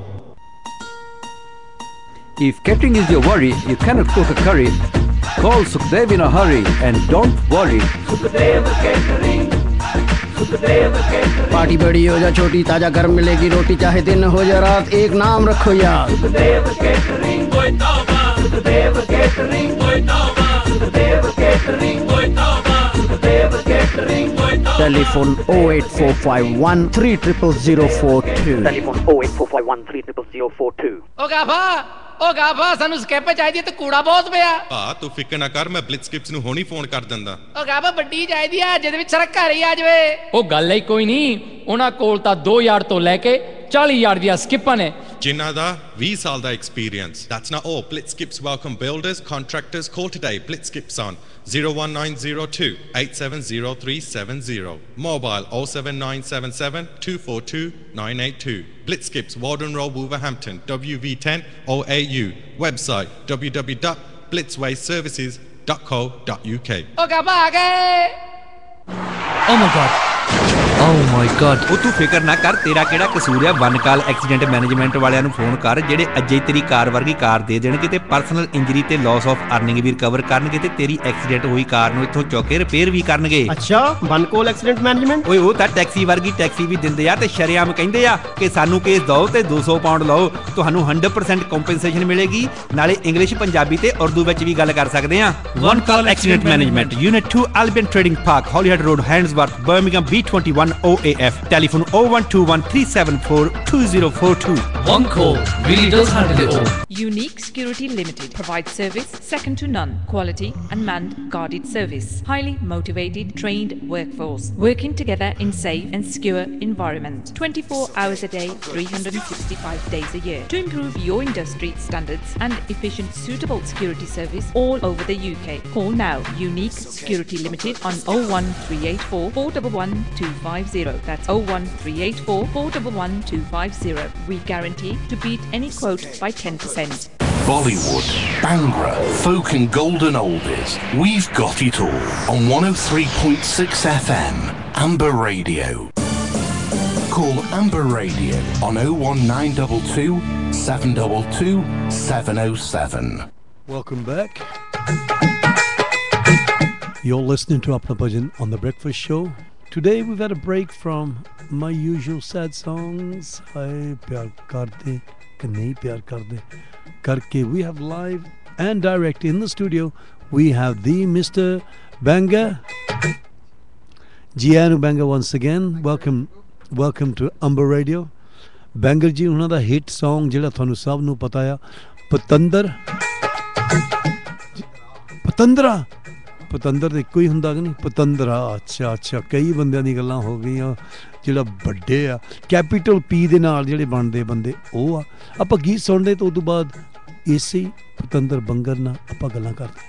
If catering is your worry, you cannot cook a curry. Call Sukhdev in a hurry and don't worry. Sukhdev Catering, Sukhdev Catering. Party बड़ी हो जा छोटी, ताजा गर्म मिलेगी रोटी, चाहे दिन हो या रात, एक नाम रखो यार। Sukhdev Catering, कोई तौबा। Sukhdev Catering, कोई तौबा। Sukhdev Catering, कोई तौबा। Sukhdev Catering, कोई तौबा। Telephone oh eight four five one, three zero zero zero four two. Telephone oh eight four five one, three zero zero zero four two. ओ गाफा, ओ गाफा, ਸਾਨੂੰ ਸਕੈਪ ਚਾਹੀਦੀ ਤੇ ਕੂੜਾ ਬਹੁਤ ਪਿਆ। ਆ ਤੂੰ ਫਿਕਰ ਨਾ ਕਰ, ਮੈਂ ਬਲਿਟਸਕਿਪਸ ਨੂੰ ਹੁਣੀ ਫੋਨ ਕਰ ਦਿੰਦਾ। ਓ ਗਾਫਾ ਵੱਡੀ ਚਾਹੀਦੀ ਆ ਜਿਹਦੇ ਵਿੱਚ ਸਾਰਾ ਘਰ ਹੀ ਆ ਜਾਵੇ। ਉਹ ਗੱਲ ਹੀ ਕੋਈ ਨਹੀਂ, ਉਹਨਾਂ ਕੋਲ ਤਾਂ ਦੋ ਯਾਰਡ ਤੋਂ ਲੈ ਕੇ ਚਾਲੀ ਯਾਰਡ ਦੀਆਂ ਸਕਿਪਾਂ ਨੇ ਜਿਨ੍ਹਾਂ ਦਾ ਵੀਹ ਸਾਲ ਦਾ experience. That's not all. Blitzskips welcome builders, contractors. Call today. Blitzskips on zero one nine zero two, eight seven zero three seven zero. Mobile oh seven nine seven seven, two four two, nine eight two. Blitzskips, Walden Road, Wolverhampton, W V ten O A U. Website w w w dot blitzwaste services dot co dot u k. ਓ ਗਾਫਾ ਆ ਗਏ। Oh my god. Oh my god. ਉਹ ਤੂੰ ਫਿਕਰ ਨਾ ਕਰ, ਤੇਰਾ ਕਿਹੜਾ ਕਸੂਰ ਆ। ਵਨ ਕਾਲ ਐਕਸੀਡੈਂਟ ਮੈਨੇਜਮੈਂਟ ਵਾਲਿਆਂ ਨੂੰ ਫੋਨ ਕਰ, ਜਿਹੜੇ ਅੱਜੇ ਤੇਰੀ ਕਾਰ ਵਰਗੀ ਕਾਰ ਦੇ ਦੇਣਗੇ ਤੇ ਪਰਸਨਲ ਇੰਜਰੀ ਤੇ ਲਾਸ ਆਫ ਅਰਨਿੰਗ ਵੀ ਰਿਕਵਰ ਕਰਨਗੇ ਤੇ ਤੇਰੀ ਐਕਸੀਡੈਂਟ ਹੋਈ ਕਾਰ ਨੂੰ ਇੱਥੋਂ ਚੁੱਕ ਕੇ ਰਿਪੇਅਰ ਵੀ ਕਰਨਗੇ। ਅੱਛਾ, ਵਨ ਕਾਲ ਐਕਸੀਡੈਂਟ ਮੈਨੇਜਮੈਂਟ। ਓਏ ਉਹ ਤਾਂ ਟੈਕਸੀ ਵਰਗੀ ਟੈਕਸੀ ਵੀ ਦਿੰਦੇ ਆ ਤੇ ਸ਼ਰੇਆਮ ਕਹਿੰਦੇ ਆ ਕਿ ਸਾਨੂੰ ਕੇਸ ਦਿਓ ਤੇ ਦੋ ਸੌ ਪਾਉਂਡ ਲਓ, ਤੁਹਾਨੂੰ ਹੰਡਰਡ ਪਰਸੈਂਟ ਕੰਪਨਸੇਸ਼ਨ ਮਿਲੇਗੀ, ਨਾਲੇ ਇੰਗਲਿਸ਼ ਪੰਜਾਬੀ ਤੇ ਉਰਦੂ ਵਿੱਚ ਵੀ ਗੱਲ ਕਰ ਸਕਦੇ ਆ। One Call Accident Management, unit two Albion Trading Park, Holyhead Road, Handsworth, Birmingham, B twenty-one O A F. Telephone oh one two one, three seven four, two zero four two. One call really does handle it all. Unique Security Limited provides service second to none, quality and manned guarded service. Highly motivated, trained workforce working together in safe and secure environment. twenty-four hours a day, three hundred sixty-five days a year. To improve your industry standards and efficient, suitable security service all over the U K. Call now. Unique Security Limited on oh one three eight four, four one one, two five zero. That's oh one three eight four, four one one, two five zero. We guarantee to beat any quote by ten percent. Bollywood, Bhangra, folk and golden oldies. We've got it all on one oh three point six F M, Amber Radio. Call Amber Radio on oh one nine two two, seven two two, seven oh seven. Welcome back. You're listening to Apna Bhajan on The Breakfast Show. Today we've had a break from my usual sad songs. Hai pyar karde ke nahi pyar karde karke. We have live and direct in the studio. We have the Mister Banga. Jianu Banga once again. Welcome, welcome to Amber Radio. Banga ji, ਉਹਨਾਂ ਦਾ hit song ਜਿਹੜਾ ਤੁਹਾਨੂੰ ਸਭ ਨੂੰ ਪਤਾ ਆ, ਪਤੰਦਰ ਪਤੰਦਰਾ ਪਤੰਦਰ ਤੇ ਇੱਕੋ ਹੀ ਹੁੰਦਾ ਕਿ ਨਹੀਂ, ਪਤੰਦਰਾ। ਅੱਛਾ ਅੱਛਾ, ਕਈ ਬੰਦਿਆਂ ਦੀ ਗੱਲਾਂ ਹੋ ਗਈਆਂ। ਜਿਹੜਾ ਵੱਡੇ ਆ ਕੈਪੀਟਲ ਪੀ ਦੇ ਨਾਲ ਜਿਹੜੇ ਬਣਦੇ ਬੰਦੇ ਉਹ ਆ। ਆਪਾਂ ਗੀਤ ਸੁਣਦੇ ਤੋਂ ਉਦੋਂ ਬਾਅਦ ਇਸੇ ਪਤੰਦਰ ਬੰਗਰ ਨਾਲ ਆਪਾਂ ਗੱਲਾਂ ਕਰਦੇ।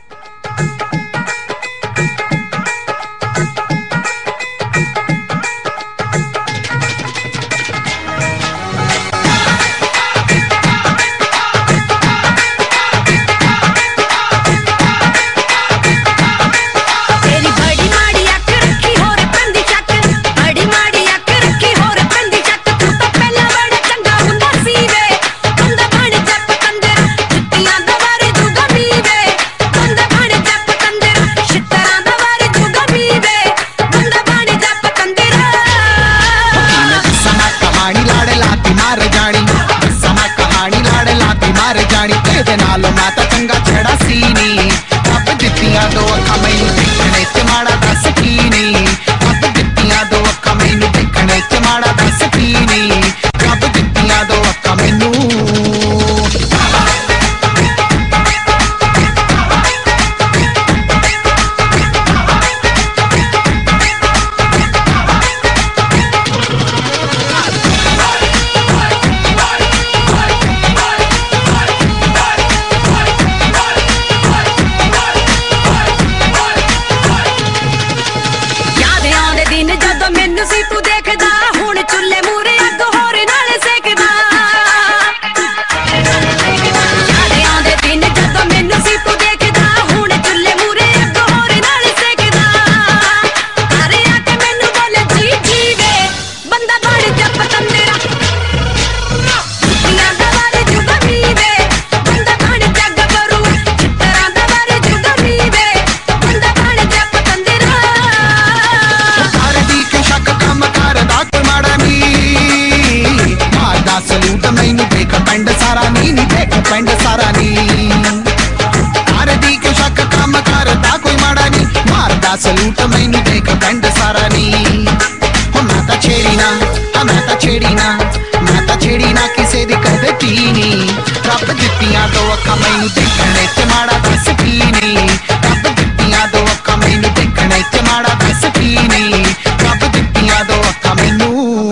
मारदा सलूट मैनू देख पिंड सारा नी नी देख पिंड सारा नी कार दी क्यों शक काम करदा कोई माड़ा नी मारदा सलूट मैनू देख पिंड सारा नी हो मैं तां छेड़ी ना हाँ मैं तां छेड़ी ना मैं तां छेड़ी ना किसे दी कदे पी नी रब दित्तियां दो अखां मैनू देखणे च माड़ा दस की नी रब दित्तियां दो अखां मैनू देखणे च माड़ा दस की नी रब दित्तियां दो अखां मैनू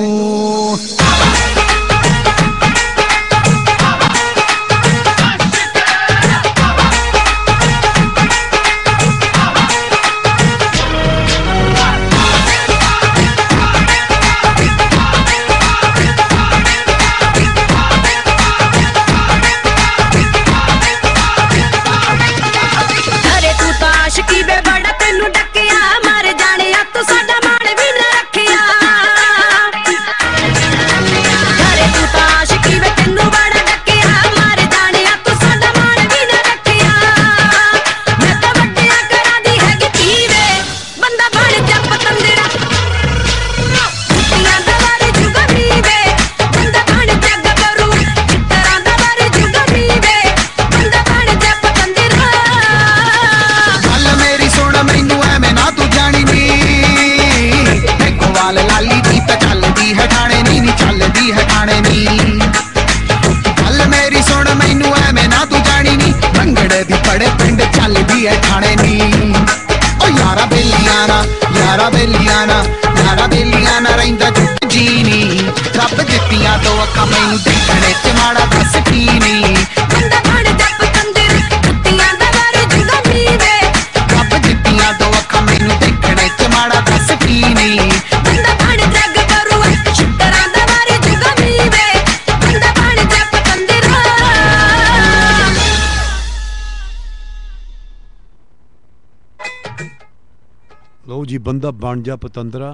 Banda Banja Patandra.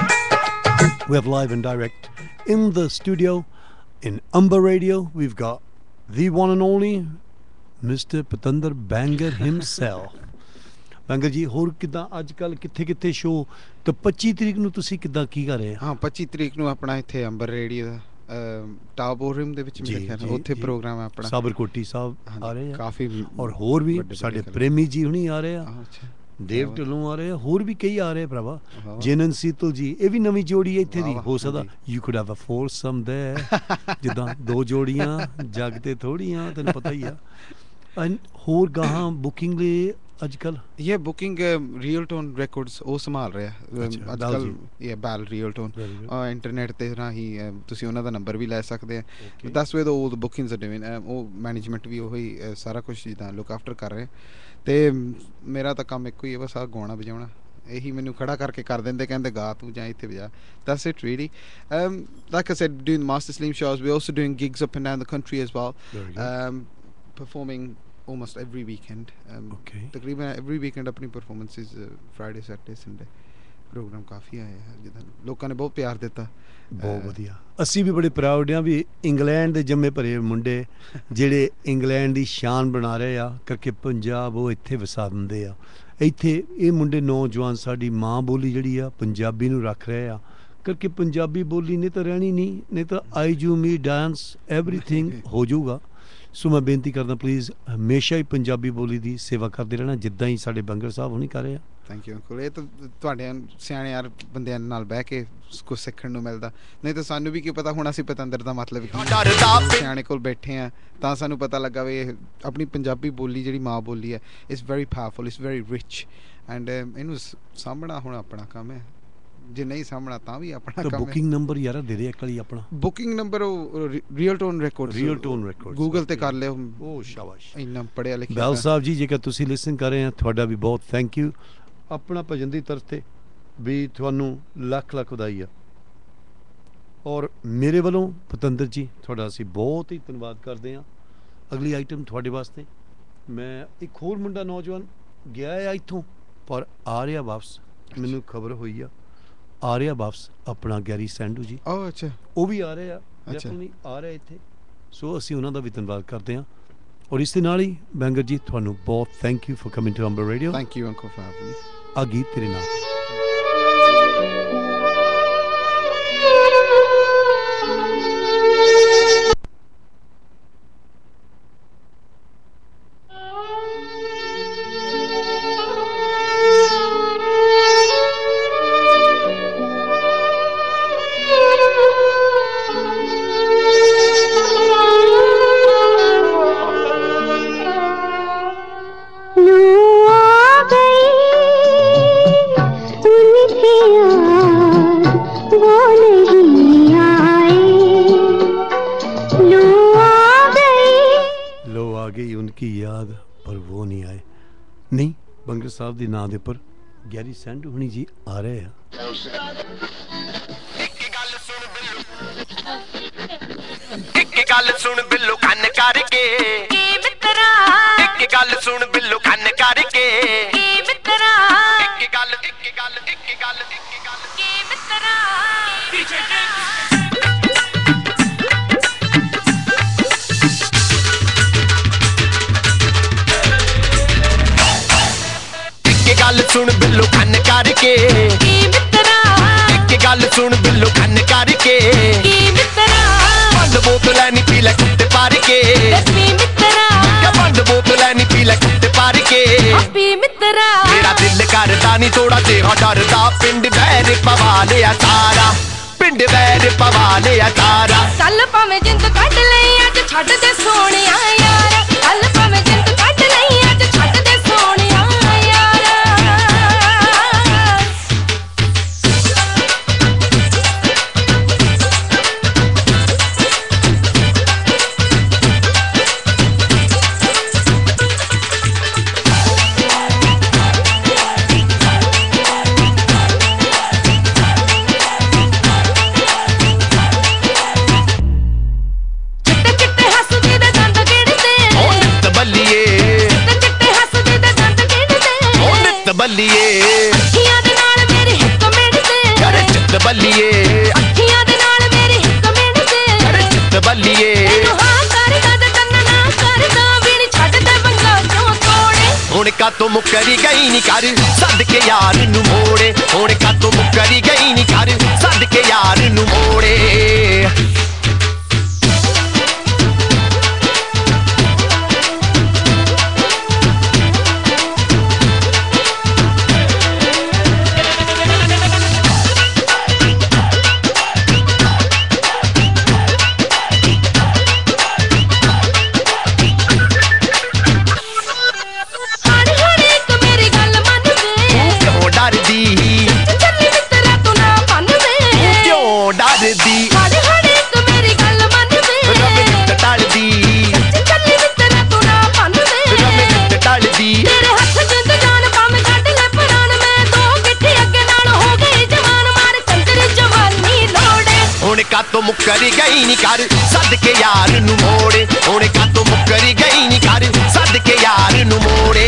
We have live and direct in the studio in Umber Radio. We've got the one and only Mister Patandar Banger himself. Banger ji, ਹੋਰ ਕਿਦਾਂ ਅੱਜ ਕੱਲ ਕਿੱਥੇ ਕਿੱਥੇ ਸ਼ੋ ਤੇ ਪੱਚੀ ਤਰੀਕ ਨੂੰ ਤੁਸੀਂ ਕਿਦਾਂ ਕੀ ਕਰ ਰਹੇ? ਹਾਂ ਪੱਚੀ ਤਰੀਕ ਨੂੰ ਆਪਣਾ ਇੱਥੇ ਅੰਬਰ ਰੇਡੀਓ ਦਾ ਟਾਪ ਰੂਮ ਦੇ ਵਿੱਚ ਮੇਰੇ ਖਿਆਲ ਉੱਥੇ ਪ੍ਰੋਗਰਾਮ ਹੈ ਆਪਣਾ। ਸਾਬਰਕੋਟੀ ਸਾਹਿਬ ਆ ਰਹੇ ਆ ਕਾਫੀ ਔਰ ਹੋਰ ਵੀ ਸਾਡੇ ਪ੍ਰੇਮੀ ਜੀ ਹੁਣੀ ਆ ਰਹੇ ਆ। ਦੇਵ ਢਿੱਲੋਂ ਆ ਰਹੇ ਆ, ਹੋਰ ਵੀ ਕਈ ਆ ਰਹੇ ਭਰਾਵਾ। ਜੈਨਨ ਸੀਤਲ ਜੀ, ਇਹ ਵੀ ਨਵੀਂ ਜੋੜੀ ਇੱਥੇ ਦੀ ਹੋ ਸਕਦਾ। You could have a foursome there, ਜਿੱਦਾਂ ਦੋ ਜੋੜੀਆਂ ਜੱਗ ਤੇ ਥੋੜੀਆਂ, ਤੈਨੂੰ ਪਤਾ ਹੀ ਆ। ਹੋਰ ਗਾਹਾਂ ਬੁਕਿੰਗ ਲਈ ਅੱਜ ਕੱਲ ਇਹ ਬੁਕਿੰਗ ਰੀਅਲ ਟੋਨ ਰਿਕਾਰਡਸ ਉਹ ਸੰਭਾਲ ਰਿਹਾ ਅੱਜ ਕੱਲ। ਇਹ ਬੈਲ ਰੀਅਲ ਟੋਨ ਇੰਟਰਨੈਟ ਤੇ ਰਾਹੀਂ ਤੁਸੀਂ ਉਹਨਾਂ ਦਾ ਨੰਬਰ ਵੀ ਲੈ ਸਕਦੇ ਆ। ਦਸ ਵੇ ਉਹ ਬੁਕਿੰਗਸ ਆ ਡੂਇੰਗ, ਉਹ ਮੈਨੇਜਮੈਂਟ ਵੀ ਉਹੀ ਸਾਰਾ ਕੁਝ ਜਿੱਦਾਂ ਲੁੱਕ ਆਫਟਰ ਕਰ ਰਹੇ। ਤੇ ਮੇਰਾ ਤਾਂ ਕੰਮ ਇੱਕੋ ਹੀ ਹੈ, ਬਸ ਆ ਗਾਉਣਾ ਵਜਾਉਣਾ। ਇਹੀ ਮੈਨੂੰ ਖੜਾ ਕਰਕੇ ਕਰ ਦਿੰਦੇ, ਕਹਿੰਦੇ ਗਾ ਤੂੰ ਜਾਂ ਇੱਥੇ ਵਜਾ। That's it really. Um, like I said, doing Master Slim shows. We're also doing gigs up and down the country as well. Um, performing almost every weekend. Um, okay. तकरीबन every weekend अपनी performances uh, Friday, Saturday, Sunday. Programme ਕਾਫੀ ਆਏ ਆ, ਜਿੱਦਾਂ ਲੋਕਾਂ ਨੇ ਬਹੁਤ ਪਿਆਰ ਦਿੱਤਾ। ਬਹੁਤ ਵਧੀਆ। ਅਸੀਂ ਵੀ ਬੜੇ ਪ੍ਰਾਊਡ ਹਾਂ ਵੀ ਇੰਗਲੈਂਡ ਦੇ ਜੰਮੇ ਭਰੇ ਮੁੰਡੇ ਜਿਹੜੇ ਇੰਗਲੈਂਡ ਦੀ ਸ਼ਾਨ ਬਣਾ ਰਹੇ ਆ ਕਰਕੇ ਪੰਜਾਬ ਉਹ ਇੱਥੇ ਵਸਾ ਦਿੰਦੇ ਆ। ਇੱਥੇ ਇਹ ਮੁੰਡੇ ਨੌਜਵਾਨ ਸਾਡੀ ਮਾਂ ਬੋਲੀ ਜਿਹੜੀ ਆ ਪੰਜਾਬੀ ਨੂੰ ਰੱਖ ਰਹੇ ਆ ਕਰਕੇ ਪੰਜਾਬੀ ਬੋਲੀ ਨੇ ਤਾਂ ਰਹਿਣੀ ਨਹੀਂ, ਨਹੀਂ ਤਾਂ ਆਈ ਜੂ ਮੀ ਡਾਂਸ ਐਵਰੀਥਿੰਗ ਹੋ ਜਾਊਗਾ। ਸੋ ਮੈਂ ਬੇਨਤੀ ਕਰਦਾ ਪਲੀਜ਼ ਹਮੇਸ਼ਾ ਹੀ ਪੰਜਾਬੀ ਬੋਲੀ ਦੀ ਸੇਵਾ ਕਰਦੇ ਰਹਿਣਾ, ਜਿੱਦਾਂ ਹੀ ਸਾਡੇ ਬੰਗਰ ਸਾਹਿਬ ਹੁਣੀ ਕਰ ਰਹੇ ਆ। Thank you uncle. ਇਹ ਤਾਂ ਤੁਹਾਡੇ ਸਿਆਣੇ ਯਾਰ ਬੰਦਿਆਂ ਨਾਲ ਬਹਿ ਕੇ ਕੁਛ ਸਿੱਖਣ ਨੂੰ ਮਿਲਦਾ, ਨਹੀਂ ਤਾਂ ਸਾਨੂੰ ਵੀ ਕੀ ਪਤਾ ਹੁਣ ਅਸੀਂ ਪਤੰਦਰ ਦਾ ਮਤਲਬ ਕੀ। ਸਿਆਣੇ ਕੋਲ ਬੈਠੇ ਆ ਤਾਂ ਸਾਨੂੰ ਪਤਾ ਲੱਗਾ ਵੀ ਇਹ ਆਪਣੀ ਪੰਜਾਬੀ ਬੋਲੀ ਜਿਹੜੀ ਮਾਂ ਬੋਲੀ ਹੈ it's very powerful, it's very rich and ਇਹਨੂੰ ਸਾਂਭਣਾ ਹੁਣ ਆਪਣਾ ਕੰਮ ਹੈ। ਜੇ ਨਹੀਂ ਸਾਹਮਣਾ ਤਾਂ ਵੀ ਆਪਣਾ ਕੰਮ ਹੈ। ਬੁਕਿੰਗ ਨੰਬਰ ਯਾਰ ਦੇ ਦੇ ਇੱਕ ਵਾਰੀ ਆਪਣਾ। ਬੁਕਿੰਗ ਨੰਬਰ ਉਹ Real Tone Records, Real Tone Records Google ਤੇ ਕਰ ਲਿਓ। ਉਹ ਸ਼ਾਬਾਸ਼, ਇੰਨਾ ਪੜਿਆ ਲਿਖਿਆ। ਬੈਲ ਸਾਹਿਬ ਜੀ ਜੇਕਰ ਤੁਸੀਂ ਲਿਸਨ ਕਰ ਰਹੇ ਆ ਤੁਹਾਡਾ ਵੀ ਬਹੁਤ ਥੈਂਕ ਯੂ। ਆਪਣਾ ਭਜਨ ਦੀ ਤਰਫ ਤੇ ਵੀ ਤੁਹਾਨੂੰ ਲੱਖ ਲੱਖ ਵਧਾਈ ਆ। ਔਰ ਮੇਰੇ ਵੱਲੋਂ ਪਤੰਦਰ ਜੀ ਤੁਹਾਡਾ ਅਸੀਂ ਬਹੁਤ ਹੀ ਧੰਨਵਾਦ ਕਰਦੇ ਹਾਂ। ਅਗਲੀ ਆਈਟਮ ਤੁਹਾਡੇ ਵਾਸਤੇ ਮੈਂ ਇੱਕ ਹੋਰ ਮੁੰਡਾ ਨੌਜਵਾਨ ਗਿਆ ਆ ਇੱਥੋਂ ਪਰ ਆ ਰਿਹਾ ਵਾਪਸ, ਮੈਨੂੰ ਖਬਰ ਹੋਈ ਆ ਆ ਰਿਹਾ ਵਾਪਸ ਆਪਣਾ ਗੈਰੀ ਸੈਂਡੂ ਜੀ। ਓ ਅੱਛਾ, ਉਹ ਵੀ ਆ ਰਹੇ ਆ, ਡੈਫੀਨਿਟਲੀ ਆ ਰਹੇ ਇੱਥੇ। ਸੋ ਅਸੀਂ ਉਹਨਾਂ ਦਾ ਵੀ ਧੰਨਵਾਦ ਕਰਦੇ ਹਾਂ। ਔਰ ਇਸ ਦੇ ਨਾਲ ਹੀ ਬੈਂਗਰ ਜੀ ਤੁਹਾਨੂੰ ਬਹੁਤ thank you for coming to Amber Radio. Thank you uncle for having me. ਆ ਗੀਤ ਤੇਰੇ ਨਾਲ। याद पर वो नहीं आए। नहीं, बंगर साहब के नाम के उपर गैरी सैंडू हुणी जी आ रहे हैं। एक गल सुन बिल्लो कन्न करके की मित्रा, एक गल सुन बिल्लो कन्न करके की मित्रा, एक गल एक गल एक गल एक गल की मित्रा। एक गल सुन बिल्लो कन्न करके की मित्रा, एक गल सुन बिल्लो कन्न करके की मित्रा। बंद बोतल नहीं पी ले कुत्ते पार के मित्रा, बंद बोतल नहीं पी ले कुत्ते पार के मित्रा। मेरा दिल करदा नहीं थोड़ा तेरा डरदा, पिंड बैर पवा लिया तारा, पिंड बैर पवा लिया तारा। कल भावें जिंद कट लई अज छड्ड दे सोहणिया यार, कल भावें जिंद कट लई अज छड्ड दे सोहणिया यार। बल्लिए अखियां दे नाल मेरी हिक मिंटदे, अरे चित बल्लिए अखियां दे नाल मेरी हिक मिंटदे, अरे चित बल्लिए। तैनू हां करदा ते तन्ना ना करदा भी नहीं छड्ड दे बंगा क्यों तोड़े। हुण का तो मुकरी गई नहीं कर सद के यार नू मोड़े, हुण का तो मुकरी गई नहीं कर सद के यार नू मोड़े। तो मुकरी गई नहीं कर सद के यार नू मोड़े, हुण का तो मुकरी गई नहीं कर सद के यार नू मोड़े।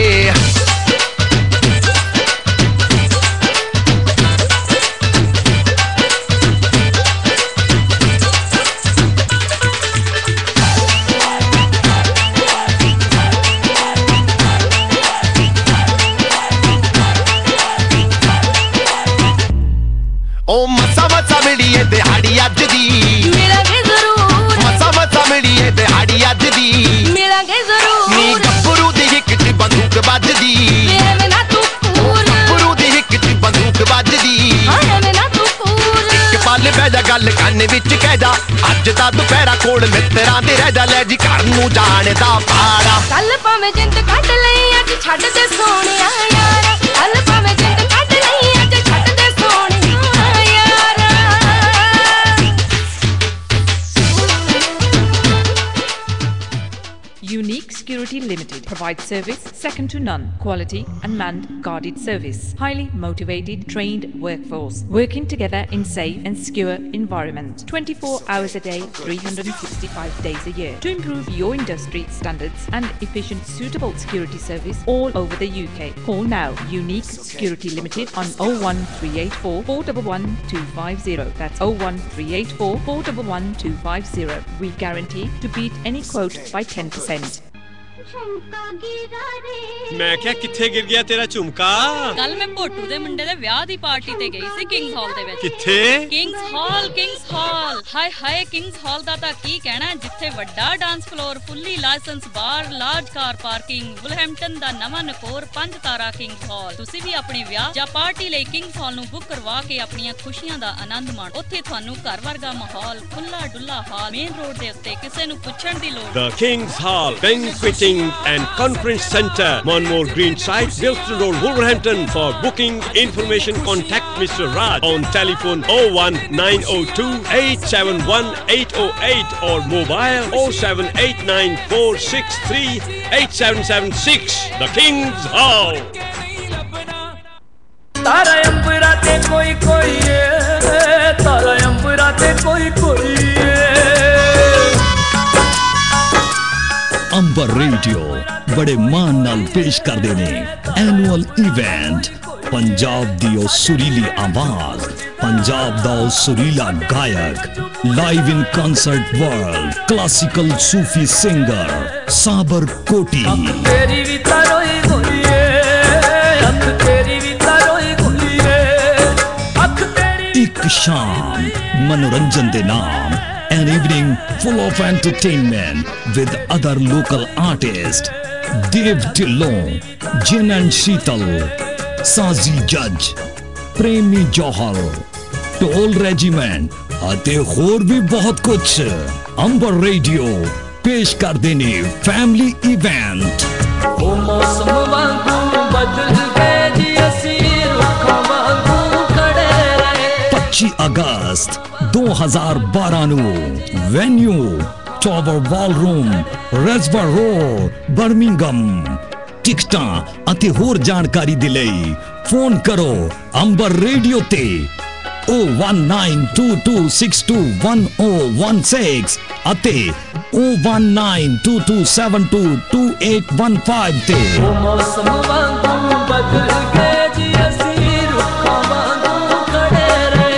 ओ मसा मसा मिलिए दिहाड़ी अज दी मिलांगे जरूर, मसा मसा मिलिए दिहाड़ी अज दी मिलांगे जरूर। नी गब्बरू दी हिक च बंदूक बजदी, मैं ना तू कूर, गब्बरू दी हिक च बंदूक बजदी, हाय मैं ना तू कूर। एक पल बह जा गल काने विच कह जा, अज दा दुपहरा कोल मित्तरां दे रह जा, ले जी घर नू जाण दा पाड़ा। कल भावें जिंद कट लई अज छड्ड दे सोहणिया यार, कल भावें जिंद कट लई अज छड्ड दे सोहणिया। Unique Security Limited provides service second to none, quality and manned guarded service. Highly motivated, trained workforce working together in safe and secure environment. twenty-four hours a day, three hundred sixty-five days a year. To improve your industry standards and efficient, suitable security service all over the U K. Call now Unique Security Limited on oh one three eight four, four one one, two five zero. That's oh one three eight four, four one one, two five zero. We guarantee to beat any quote by ten percent. मैं क्या किथे गिर गया तेरा झुमका? कल मैं भोटू दे मुंडे दे विआह दी पार्टी ते गई सी किंग्स हॉल दे विच। किथे? Kings Hall, Kings Hall. हाय हाय किंग्स हॉल दा तां की कहना, जिथे वड्डा dance floor, fully licensed bar, large car parking, Wolverhampton दा नवां नकोर पंज तारा किंग्स हॉल। तुसी भी अपने विआह ਜਾਂ पार्टी ਲਈ किंग्स हॉल ਨੂੰ ਬੁੱਕ ਕਰਵਾ ਕੇ ਆਪਣੀਆਂ ਖੁਸ਼ੀਆਂ ਦਾ ਆਨੰਦ ਮਾਣੋ। ਉੱਥੇ ਤੁਹਾਨੂੰ ਘਰ ਵਰਗਾ ਮਾਹੌਲ, ਖੁੱਲਾ ਡੁੱਲਾ ਹਾਲ, ਮੇਨ ਰੋਡ ਦੇ ਉੱਤੇ, ਕਿਸੇ ਨੂੰ ਪੁੱਛਣ ਦੀ ਲੋੜ। The King's Hall Banqueting and Conference Centre, Monmore Greenside, Wilston Road, Wolverhampton. For booking information, contact Mister Raj on telephone oh one nine oh two, eight seven seven one eight oh eight or mobile oh seven eight nine four six three eight seven seven six. The King's Hall. तारा अंबरा ते कोई कोई है, तारा अंबरा ते कोई कोई है। अंबर radio बड़े मान नाल पेश कर देने एनुअल इवेंट पंजाब दी ओ सुरीली आवाज, पंजाब दा ओ सुरीला गायक, live in concert world classical Sufi singer Sabar Koti. तेरी भी तारोई कोई है, अख तेरी भी तारोई कोई है, अख तेरी। एक शाम मनोरंजन दे नाम, an evening full of entertainment with other local artists, Dave Dillon, Jin and Sheetal, Sazi Judge, Premi Johal, Toll Regiment ਅਤੇ ਹੋਰ ਵੀ ਬਹੁਤ ਕੁਝ। ਅੰਬਰ ਰੇਡੀਓ ਪੇਸ਼ ਕਰਦੇ ਨੇ ਫੈਮਿਲੀ ਇਵੈਂਟ। ਉਹ ਮੌਸਮ ਵਾਂਗੂ ਬਦਲ ਗਏ ਜੀ ਅਸੀਂ ਰੁੱਖਾਂ ਵਾਂਗੂ ਖੜੇ ਰਹੇ। पच्चीस अगस्त दो हज़ार बारह ਨੂੰ venue Tower Ballroom, Reservoir Road, Birmingham. ਟਿਕਟਾਂ ਅਤੇ ਹੋਰ ਜਾਣਕਾਰੀ ਦੇ ਲਈ ਫੋਨ ਕਰੋ ਅੰਬਰ ਰੇਡੀਓ ਤੇ oh one nine two two six two one oh one six ਅਤੇ oh one nine two two seven two two eight one five ਤੇ। ਉਹ ਮੌਸਮ ਵਾਂਗੂ ਬਦਲ ਗਏ ਜੀ ਅਸੀਂ ਰੁੱਖਾਂ ਵਾਂਗੂ ਖੜੇ ਰਹੇ।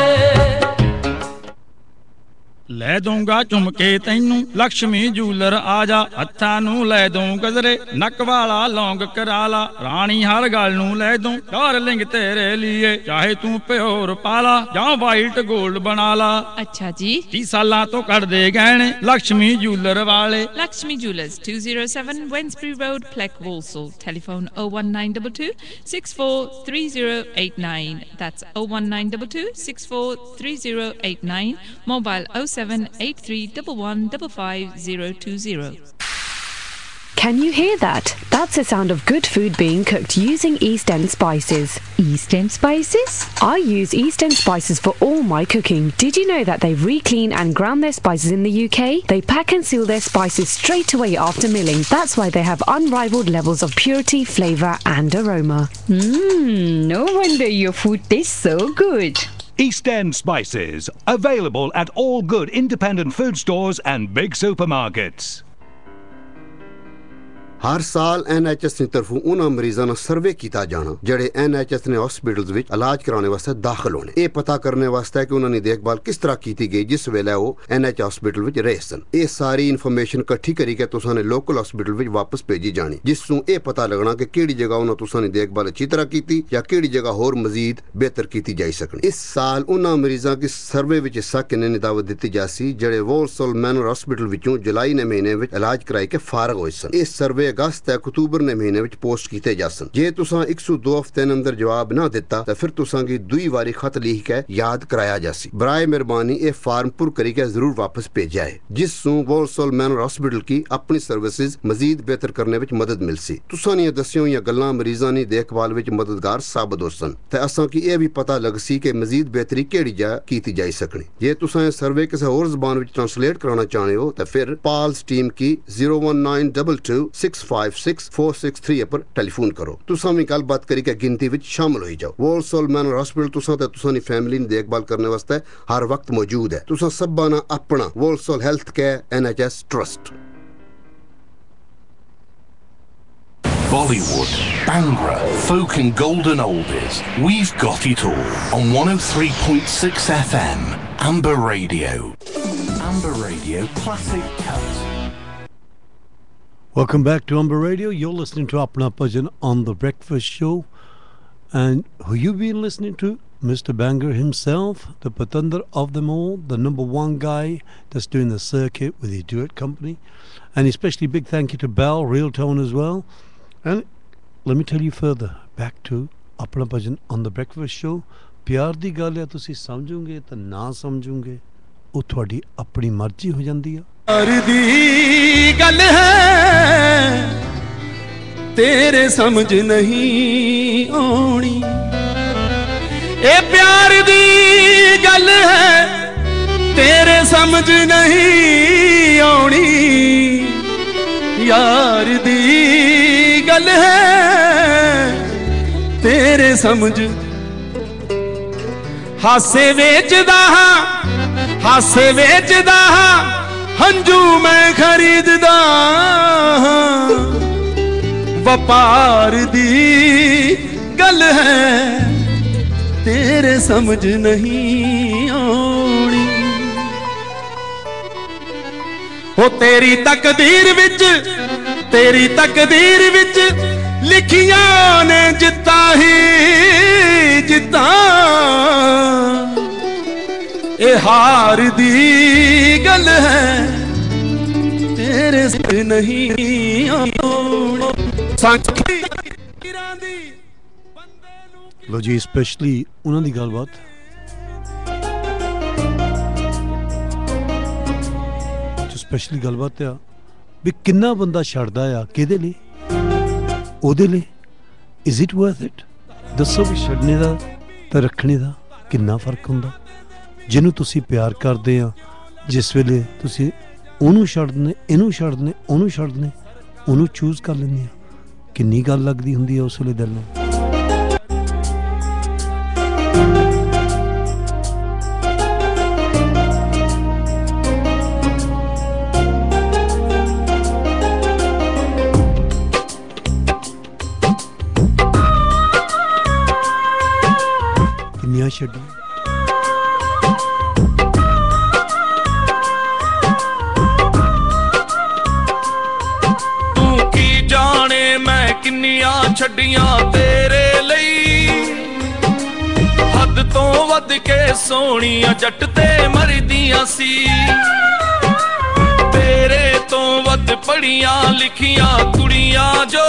ਲੈ ਦੂੰਗਾ ਚੁੰਮ ਕੇ ਤੈਨੂੰ ਲక్ష్ਮੀ ਜੂਲਰ ਆ ਜਾ, ਹੱਥਾਂ ਨੂੰ ਲੈ ਦੂੰ ਗਜ਼ਰੇ, ਨੱਕ ਵਾਲਾ ਲੌਂਗ ਕਰਾ ਲਾ, ਰਾਣੀ ਹਰ ਗੱਲ ਨੂੰ ਲੈ ਦੂੰ ਡਾਰਲਿੰਗ ਤੇਰੇ ਲਈ, ਚਾਹੇ ਤੂੰ ਪਿਓਰ ਪਾਲਾ ਜਾਂ ਵਾਈਟ 골ਡ ਬਣਾ ਲਾ। ਅੱਛਾ ਜੀ। ਤੀਹ ਸਾਲਾਂ ਤੋਂ ਕੱਢਦੇ ਗਹਿਣੇ ਲక్ష్ਮੀ ਜੂਲਰ ਵਾਲੇ। Lakshmi Jewelers, two oh seven Wensbury Road, Pleck, Walsall. Telephone oh one nine two two six four three oh eight nine. That's oh one nine two two six four three oh eight nine. Mobile oh seven eight three one one five five zero two zero. Can you hear that? That's the sound of good food being cooked using East End spices. East End spices? I use East End spices for all my cooking. Did you know that they re-clean and ground their spices in the U K? They pack and seal their spices straight away after milling. That's why they have unrivaled levels of purity, flavour and aroma. Mmm, no wonder your food tastes so good. East End Spices, available at all good independent food stores and big supermarkets. ਹਰ ਸਾਲ ਐਨ H S ਦੀ ਤਰਫੋਂ ਉਹਨਾਂ ਮਰੀਜ਼ਾਂ ਦਾ survey ਕੀਤਾ ਜਾਣਾ ਜਿਹੜੇ N H S ਨੇ hospitals ਵਿੱਚ ਇਲਾਜ ਕਰਾਉਣ ਵਾਸਤੇ ਦਾਖਲ ਹੋਣੇ। ਇਹ ਪਤਾ ਕਰਨ ਵਾਸਤੇ ਕਿ ਉਹਨਾਂ ਦੀ ਦੇਖਭਾਲ ਕਿਸ ਤਰ੍ਹਾਂ ਕੀਤੀ ਗਈ ਜਿਸ ਵੇਲੇ ਉਹ ਐਨ ਐਚ ਹਸਪੀਟਲ ਵਿੱਚ ਰਹੇ ਸਨ। ਇਹ ਸਾਰੀ ਇਨਫੋਰਮੇਸ਼ਨ ਇਕੱਠੀ ਕਰੀ ਕੇ ਤੁਸਾਂ ਨੇ ਲੋਕਲ ਹਸਪੀਟਲ ਵਿੱਚ ਵਾਪਸ ਭੇਜੀ ਜਾਣੀ, ਜਿਸ ਨੂੰ ਇਹ ਪਤਾ ਲੱਗਣਾ ਕਿ ਕਿਹੜੀ ਜਗ੍ਹਾ ਉਹਨਾਂ ਤੁਸਾਂ ਦੀ ਦੇਖਭਾਲ ਅੱਛੀ ਤਰ੍ਹਾਂ ਕੀਤੀ ਜਾਂ ਕਿਹੜੀ ਜਗ੍ਹਾ ਹੋਰ ਮਜ਼ੀਦ ਬਿਹਤਰ ਕੀਤੀ ਜਾਈ ਸਕਣੀ। ਇਸ ਸਾਲ ਉਹਨਾਂ ਮਰੀਜ਼ਾਂ ਦੀ ਸਰਵੇ ਵਿੱਚ ਹਿੱਸਾ ਕਿੰਨੇ ਨੇ ਦਾਅਵਤ ਦਿੱਤੀ ਜਾ ਸੀ ਜਿਹੜੇ ਵਾਲਸਲ ਮੈਨਰ ਹਸਪੀਟਲ ਵਿੱਚੋਂ ਜੁਲਾਈ ਦੇ ਮਹੀਨੇ ਵਿੱਚ ਇਲਾਜ ਕਰਾਈ ਕੇ ਫਾਰਗ ਹੋਏ ਸਨ। ਇਸ ਸਰਵੇ ਅਗਸਤ ਤੇ ਅਕਤੂਬਰ ਦੇ ਮਹੀਨੇ ਵਿੱਚ ਪੋਸਟ ਕੀਤੇ ਜਾ ਸਨ। ਜੇ ਤੁਸਾਂ ਇੱਕ ਸੌ ਦੋ ਹਫ਼ਤੇ ਦੇ ਅੰਦਰ ਜਵਾਬ ਨਾ ਦਿੱਤਾ ਤਾਂ ਫਿਰ ਤੁਸਾਂ ਦੀ ਦੂਈ ਵਾਰੀ ਖਤ ਲਿਖ ਕੇ ਯਾਦ ਕਰਾਇਆ ਜਾਸੀ। ਬਰਾਏ ਮਿਹਰਬਾਨੀ ਇਹ ਫਾਰਮ ਪੁਰ ਕਰੀ ਕੇ ਜ਼ਰੂਰ ਵਾਪਸ ਭੇਜਿਆ ਹੈ, ਜਿਸ ਨੂੰ ਵਾਲਸਲ ਮੈਨਰ ਹਸਪੀਟਲ ਕੀ ਆਪਣੀ ਸਰਵਿਸਿਜ਼ ਮਜ਼ੀਦ ਬਿਹਤਰ ਕਰਨੇ ਵਿੱਚ ਮਦਦ ਮਿਲ ਸੀ। ਤੁਸਾਂ ਦੀਆਂ ਦੱਸੀਆਂ ਹੋਈਆਂ ਗੱਲਾਂ ਮਰੀਜ਼ਾਂ ਦੀ ਦੇਖਭਾਲ ਵਿੱਚ ਮਦਦਗਾਰ ਸਾਬਤ ਹੋ ਸਨ ਤੇ ਅਸਾਂ ਕੀ ਇਹ ਵੀ ਪਤਾ ਲੱਗ ਸੀ ਕਿ ਮਜ਼ੀਦ ਬਿਹਤਰੀ ਕਿਹੜੀ ਜਗ੍ਹਾ ਕੀਤੀ ਜਾਈ ਸਕਣੀ। ਜੇ ਤੁਸਾਂ ਇਹ ਸਰਵੇ ਕਿਸੇ ਹੋਰ ਜ਼ਬਾਨ ਵਿੱਚ ਟ੍ਰਾਂਸਲੇਟ ਕਰਾਉਣਾ ਚਾਹੁੰਦੇ ਹੋ ਤਾਂ ਫਿਰ ਪਾਲਸ ਟੀਮ ਕੀ zero one nine two two six five six four six three पर टेलीफोन करो। तुसां भी गलबात करी के गिनती विच शामिल हो जाओ। वालसल मैनर हॉस्पिटल तुसां ते तुसां दी फैमिली दी देखभाल करने वास्ते हर वक्त मौजूद है। तुसां सबा ना अपना Walsall health care N H S trust. Bollywood, Bhangra, folk and golden oldies. We've got it all on one oh three point six F M, Amber Radio. Amber Radio Classic Cuts. Welcome back to Amber Radio. You're listening to Apna Bhajan on The Breakfast Show. And who you've been listening to? Mister Bhangra himself, the patandar of them all, the number one guy that's doing the circuit with his duet company. And especially big thank you to Bell, Real Tone as well. And let me tell you further, back to Apna Bhajan on The Breakfast Show. ਪਿਆਰ ਦੀ ਗੱਲ ਹੈ, ਤੁਸੀਂ ਸਮਝੋਗੇ ਤਾਂ ਨਾ ਸਮਝੋਗੇ ਉਹ ਤੁਹਾਡੀ ਆਪਣੀ ਮਰਜ਼ੀ ਹੋ ਜਾਂਦੀ ਆ। ਪਿਆਰ ਦੀ ਗੱਲ ਹੈ ਤੇਰੇ ਸਮਝ ਨਹੀਂ ਆਉਣੀ, ਇਹ ਪਿਆਰ ਦੀ ਗੱਲ ਹੈ ਤੇਰੇ समझ नहीं आउणी यार दी गल है तेरे समझ हासे वेचदा हां हासे वेचदा हां हंजू मैं खरीददा हां व्यापार दी गल है तेरे समझ नहीं आउणी हो तेरी तकदीर विच तेरी तकदीर विच लिखियां ने जिता ही जिता ए हार दी गल है तेरे से नहीं आउणी लो जी स्पेशली उन्हां दी गलबात स्पेशली गलबात आ भी किन्ना बंदा छड्डदा आ किहदे लई ओहदे लई इज इट वर्थ इट दसो भी छड्डने दा ते रखने दा किन्ना फर्क हुंदा जिन्हों तुसी प्यार करदे आ जिस वेले तुसी ओनू छड्डने इनू छड्डने ओनू छड्डने ओनू चूज कर लैंदे आ किन्नी गल लगदी हुंदी है उस वेले दिल नूं किन्नियां छड्डी किन्नियां छड्डियां तेरे लई हद तो वध के सोहणियां जट ते मरदियां सी तेरे तो वध पढ़ियां लिखियां कुड़ियां जो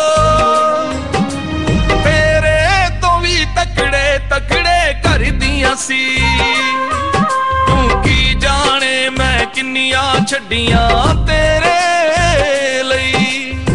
तेरे तो भी तकड़े तकड़े करदियां सी तू की जाने मैं किन्नियां छड्डियां तेरे लई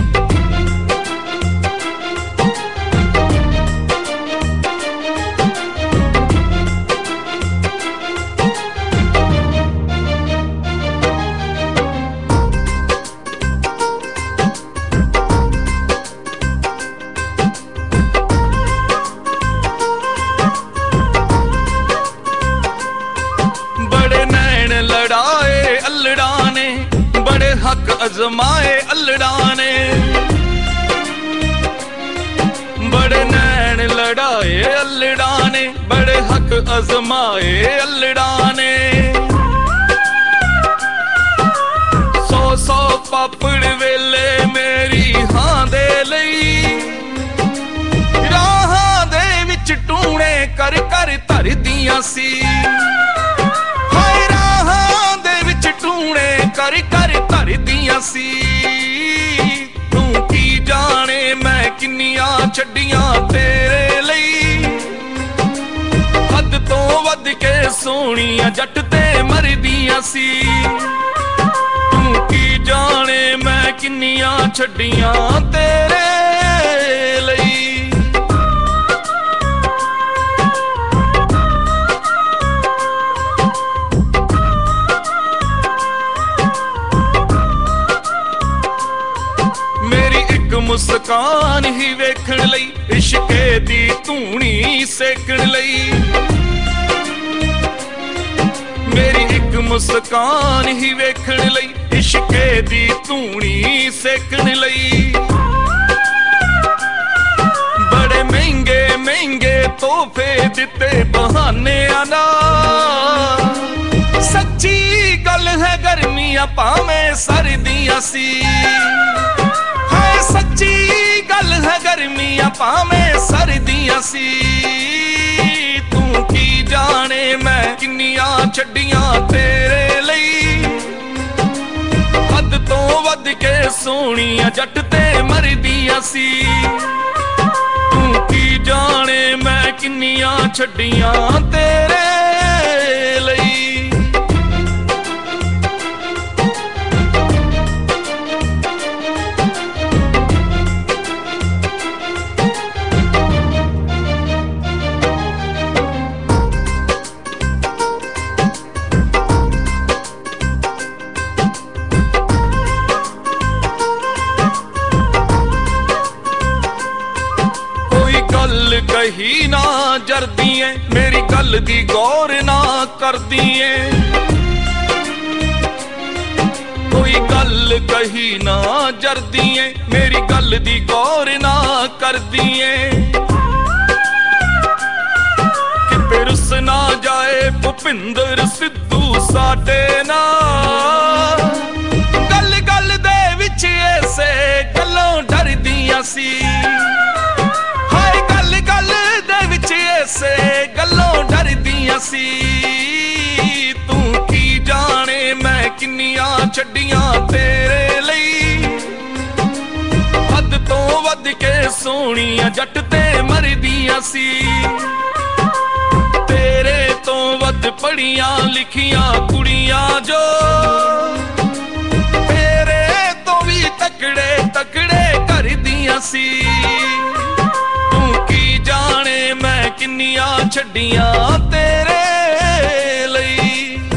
अजमाए अल्लड़ा ने बड़े नैन लड़ाए अल्लड़ा ने बड़े हक अजमाए अल्लड़ा ने सौ सौ पापड़ वेले मेरी हां दे लई राहां दे विच टूणे कर कर धर दियां सी हाय राहां दे विच टूणे कर कर धर दियां सी तू की जाने मैं किन्नियां छड्डियां तेरे लई हद तो वध के सोहणियां जट ते मरदियां सी तू की जाने मैं किन्नियां छड्डियां तेरे लई मुस्कान ही वेखण लई इश्के दी धूनी सेकण लई मेरी एक मुस्कान ही वेखण लई इश्के दी धूनी सेकण लई बड़े महंगे महंगे तोहफे दिते बहानियां नाल सच्ची गल है गर्मियां भावें सर्दियां सी सच्ची गल है गर्मियां भावें सर्दियां सी तू की जाने मैं किन्नियां छड्डियां तेरे लई हद तो वध के सोहणियां जट ते मरदियां सी तू की जाने मैं किन्नियां छड्डियां तेरे लई मेरी गल दी गौर ना करदी ऐ कोई गल कही ना जरदी ऐ मेरी गल दी गौर ना करदी ऐ किते रुस ना जाए भुपिंदर सिद्धू साडे नाल गल गल दे विच ऐसे गल्लों डरदियां सी हाय गल गल दे विच ऐसे गल्लों डरदियां सी तू की जाने मैं किन्नियां छड्डियां तेरे लई हद तो वध के सोहणियां जट ते मरदियां सी तेरे तो वध पढ़ियां लिखियां कुड़ियां जो तेरे तो भी तकड़े तकड़े कर दियां सी तू की जाने मैं किन्नियां छड्डियां तेरे लई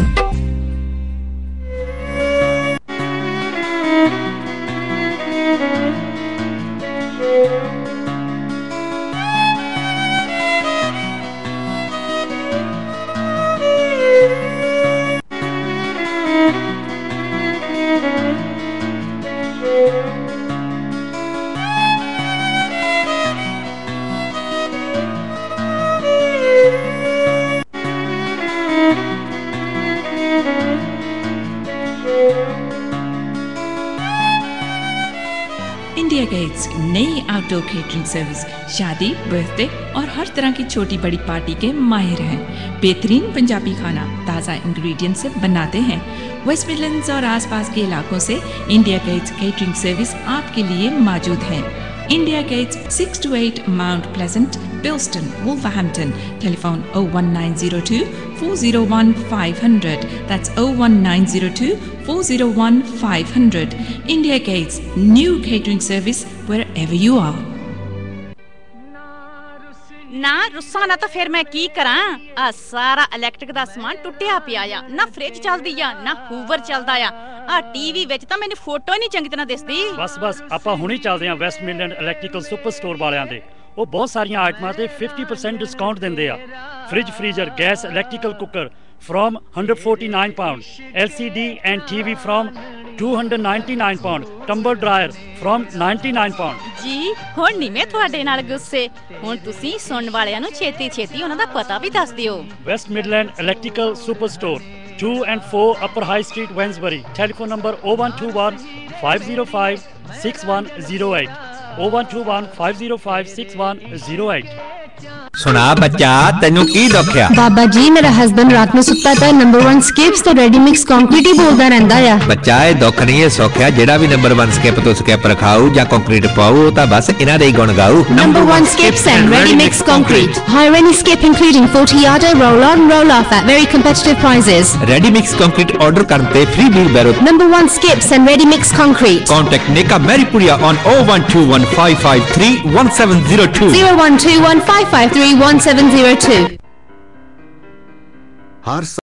इंडिया गेट्स नई आउटडोर केटरिंग सर्विस शादी बर्थडे और हर तरह की छोटी बड़ी पार्टी के माहिर हैं। बेहतरीन पंजाबी खाना ताज़ा इंग्रेडिएंट से बनाते हैं। वेस्ट मिडलैंड्स और आसपास के इलाकों से इंडिया गेट्स केटरिंग सर्विस आपके लिए मौजूद है। India Gates six to eight Mount Pleasant, Bilston, Wolverhampton. Telephone oh one nine oh two, four oh one, five hundred. That's oh one nine oh two, four oh one, five hundred. India Gates, new catering service wherever you are. ना रुस्सा ना तो फिर मैं की करा आ सारा electric दा समान टुटिया पिया आ ना फ्रिज चलदी आ ना हूवर चलदा आ आ टीवी विच तां मैनू फोटो नहीं चंगी तरह दिसदी बस बस ਆਪਾਂ ਹੁਣੀ ਚੱਲਦੇ ਆਂ West Midland Electrical Superstore ਵਾਲਿਆਂ ਦੇ ਉਹ ਬਹੁਤ ਸਾਰੀਆਂ ਆਈਟਮਾਂ ਤੇ fifty percent ਡਿਸਕਾਊਂਟ ਦਿੰਦੇ ਆ fridge freezer gas electrical cooker from one hundred forty-nine pound, L C D and T V from two hundred ninety-nine pound, tumble dryer from ninety-nine pound. जी ਹੁਣ ਨਹੀਂ ਮੈਂ ਤੁਹਾਡੇ ਨਾਲ ਗੁੱਸੇ ਹੁਣ ਤੁਸੀਂ ਸੁਣਨ ਵਾਲਿਆਂ ਨੂੰ ਛੇਤੀ ਛੇਤੀ ਉਹਨਾਂ ਦਾ ਪਤਾ ਵੀ ਦੱਸ ਦਿਓ West Midland Electrical Superstore, two and four Upper High Street, Wensbury. Telephone number oh one two one, five oh five, six one oh eight, oh one two one, five oh five, six one oh eight. ਸੁਣਾ ਬੱਚਾ ਤੈਨੂੰ ਕੀ ਦੁੱਖ ਆ ਬਾਬਾ ਜੀ ਮੇਰਾ husband ਰਾਤ ਨੂੰ ਸੁੱਤਾ ਤਾਂ ਨੰਬਰ one ਸਕਿਪਸ ਤੇ ਰੈਡੀ ਮਿਕਸ ਕੰਕਰੀਟ ਹੀ ਬੋਲਦਾ ਰਹਿੰਦਾ ਆ ਬੱਚਾ ਇਹ ਦੁੱਖ ਨਹੀਂ ਇਹ ਸੁੱਖ ਆ ਜਿਹੜਾ ਵੀ ਨੰਬਰ one ਸਕਿਪ ਤੋਂ ਸਕਿਪ ਰਖਾਊ ਜਾਂ ਕੰਕਰੀਟ ਪਾਊ ਤਾਂ ਬਸ ਇਹਨਾਂ ਦੇ ਹੀ ਗੁਣ ਗਾਊ number one skips and ready mix concrete hire any skip including forty yarder roll on roll off at very competitive prices ready mix concrete order ਕਰਨ ਤੇ free wheel barrow number one skips and ready mix concrete contact Nika Maripuria on oh one two one, five five three, one seven oh two oh one two one, five five three, one seven oh two. Her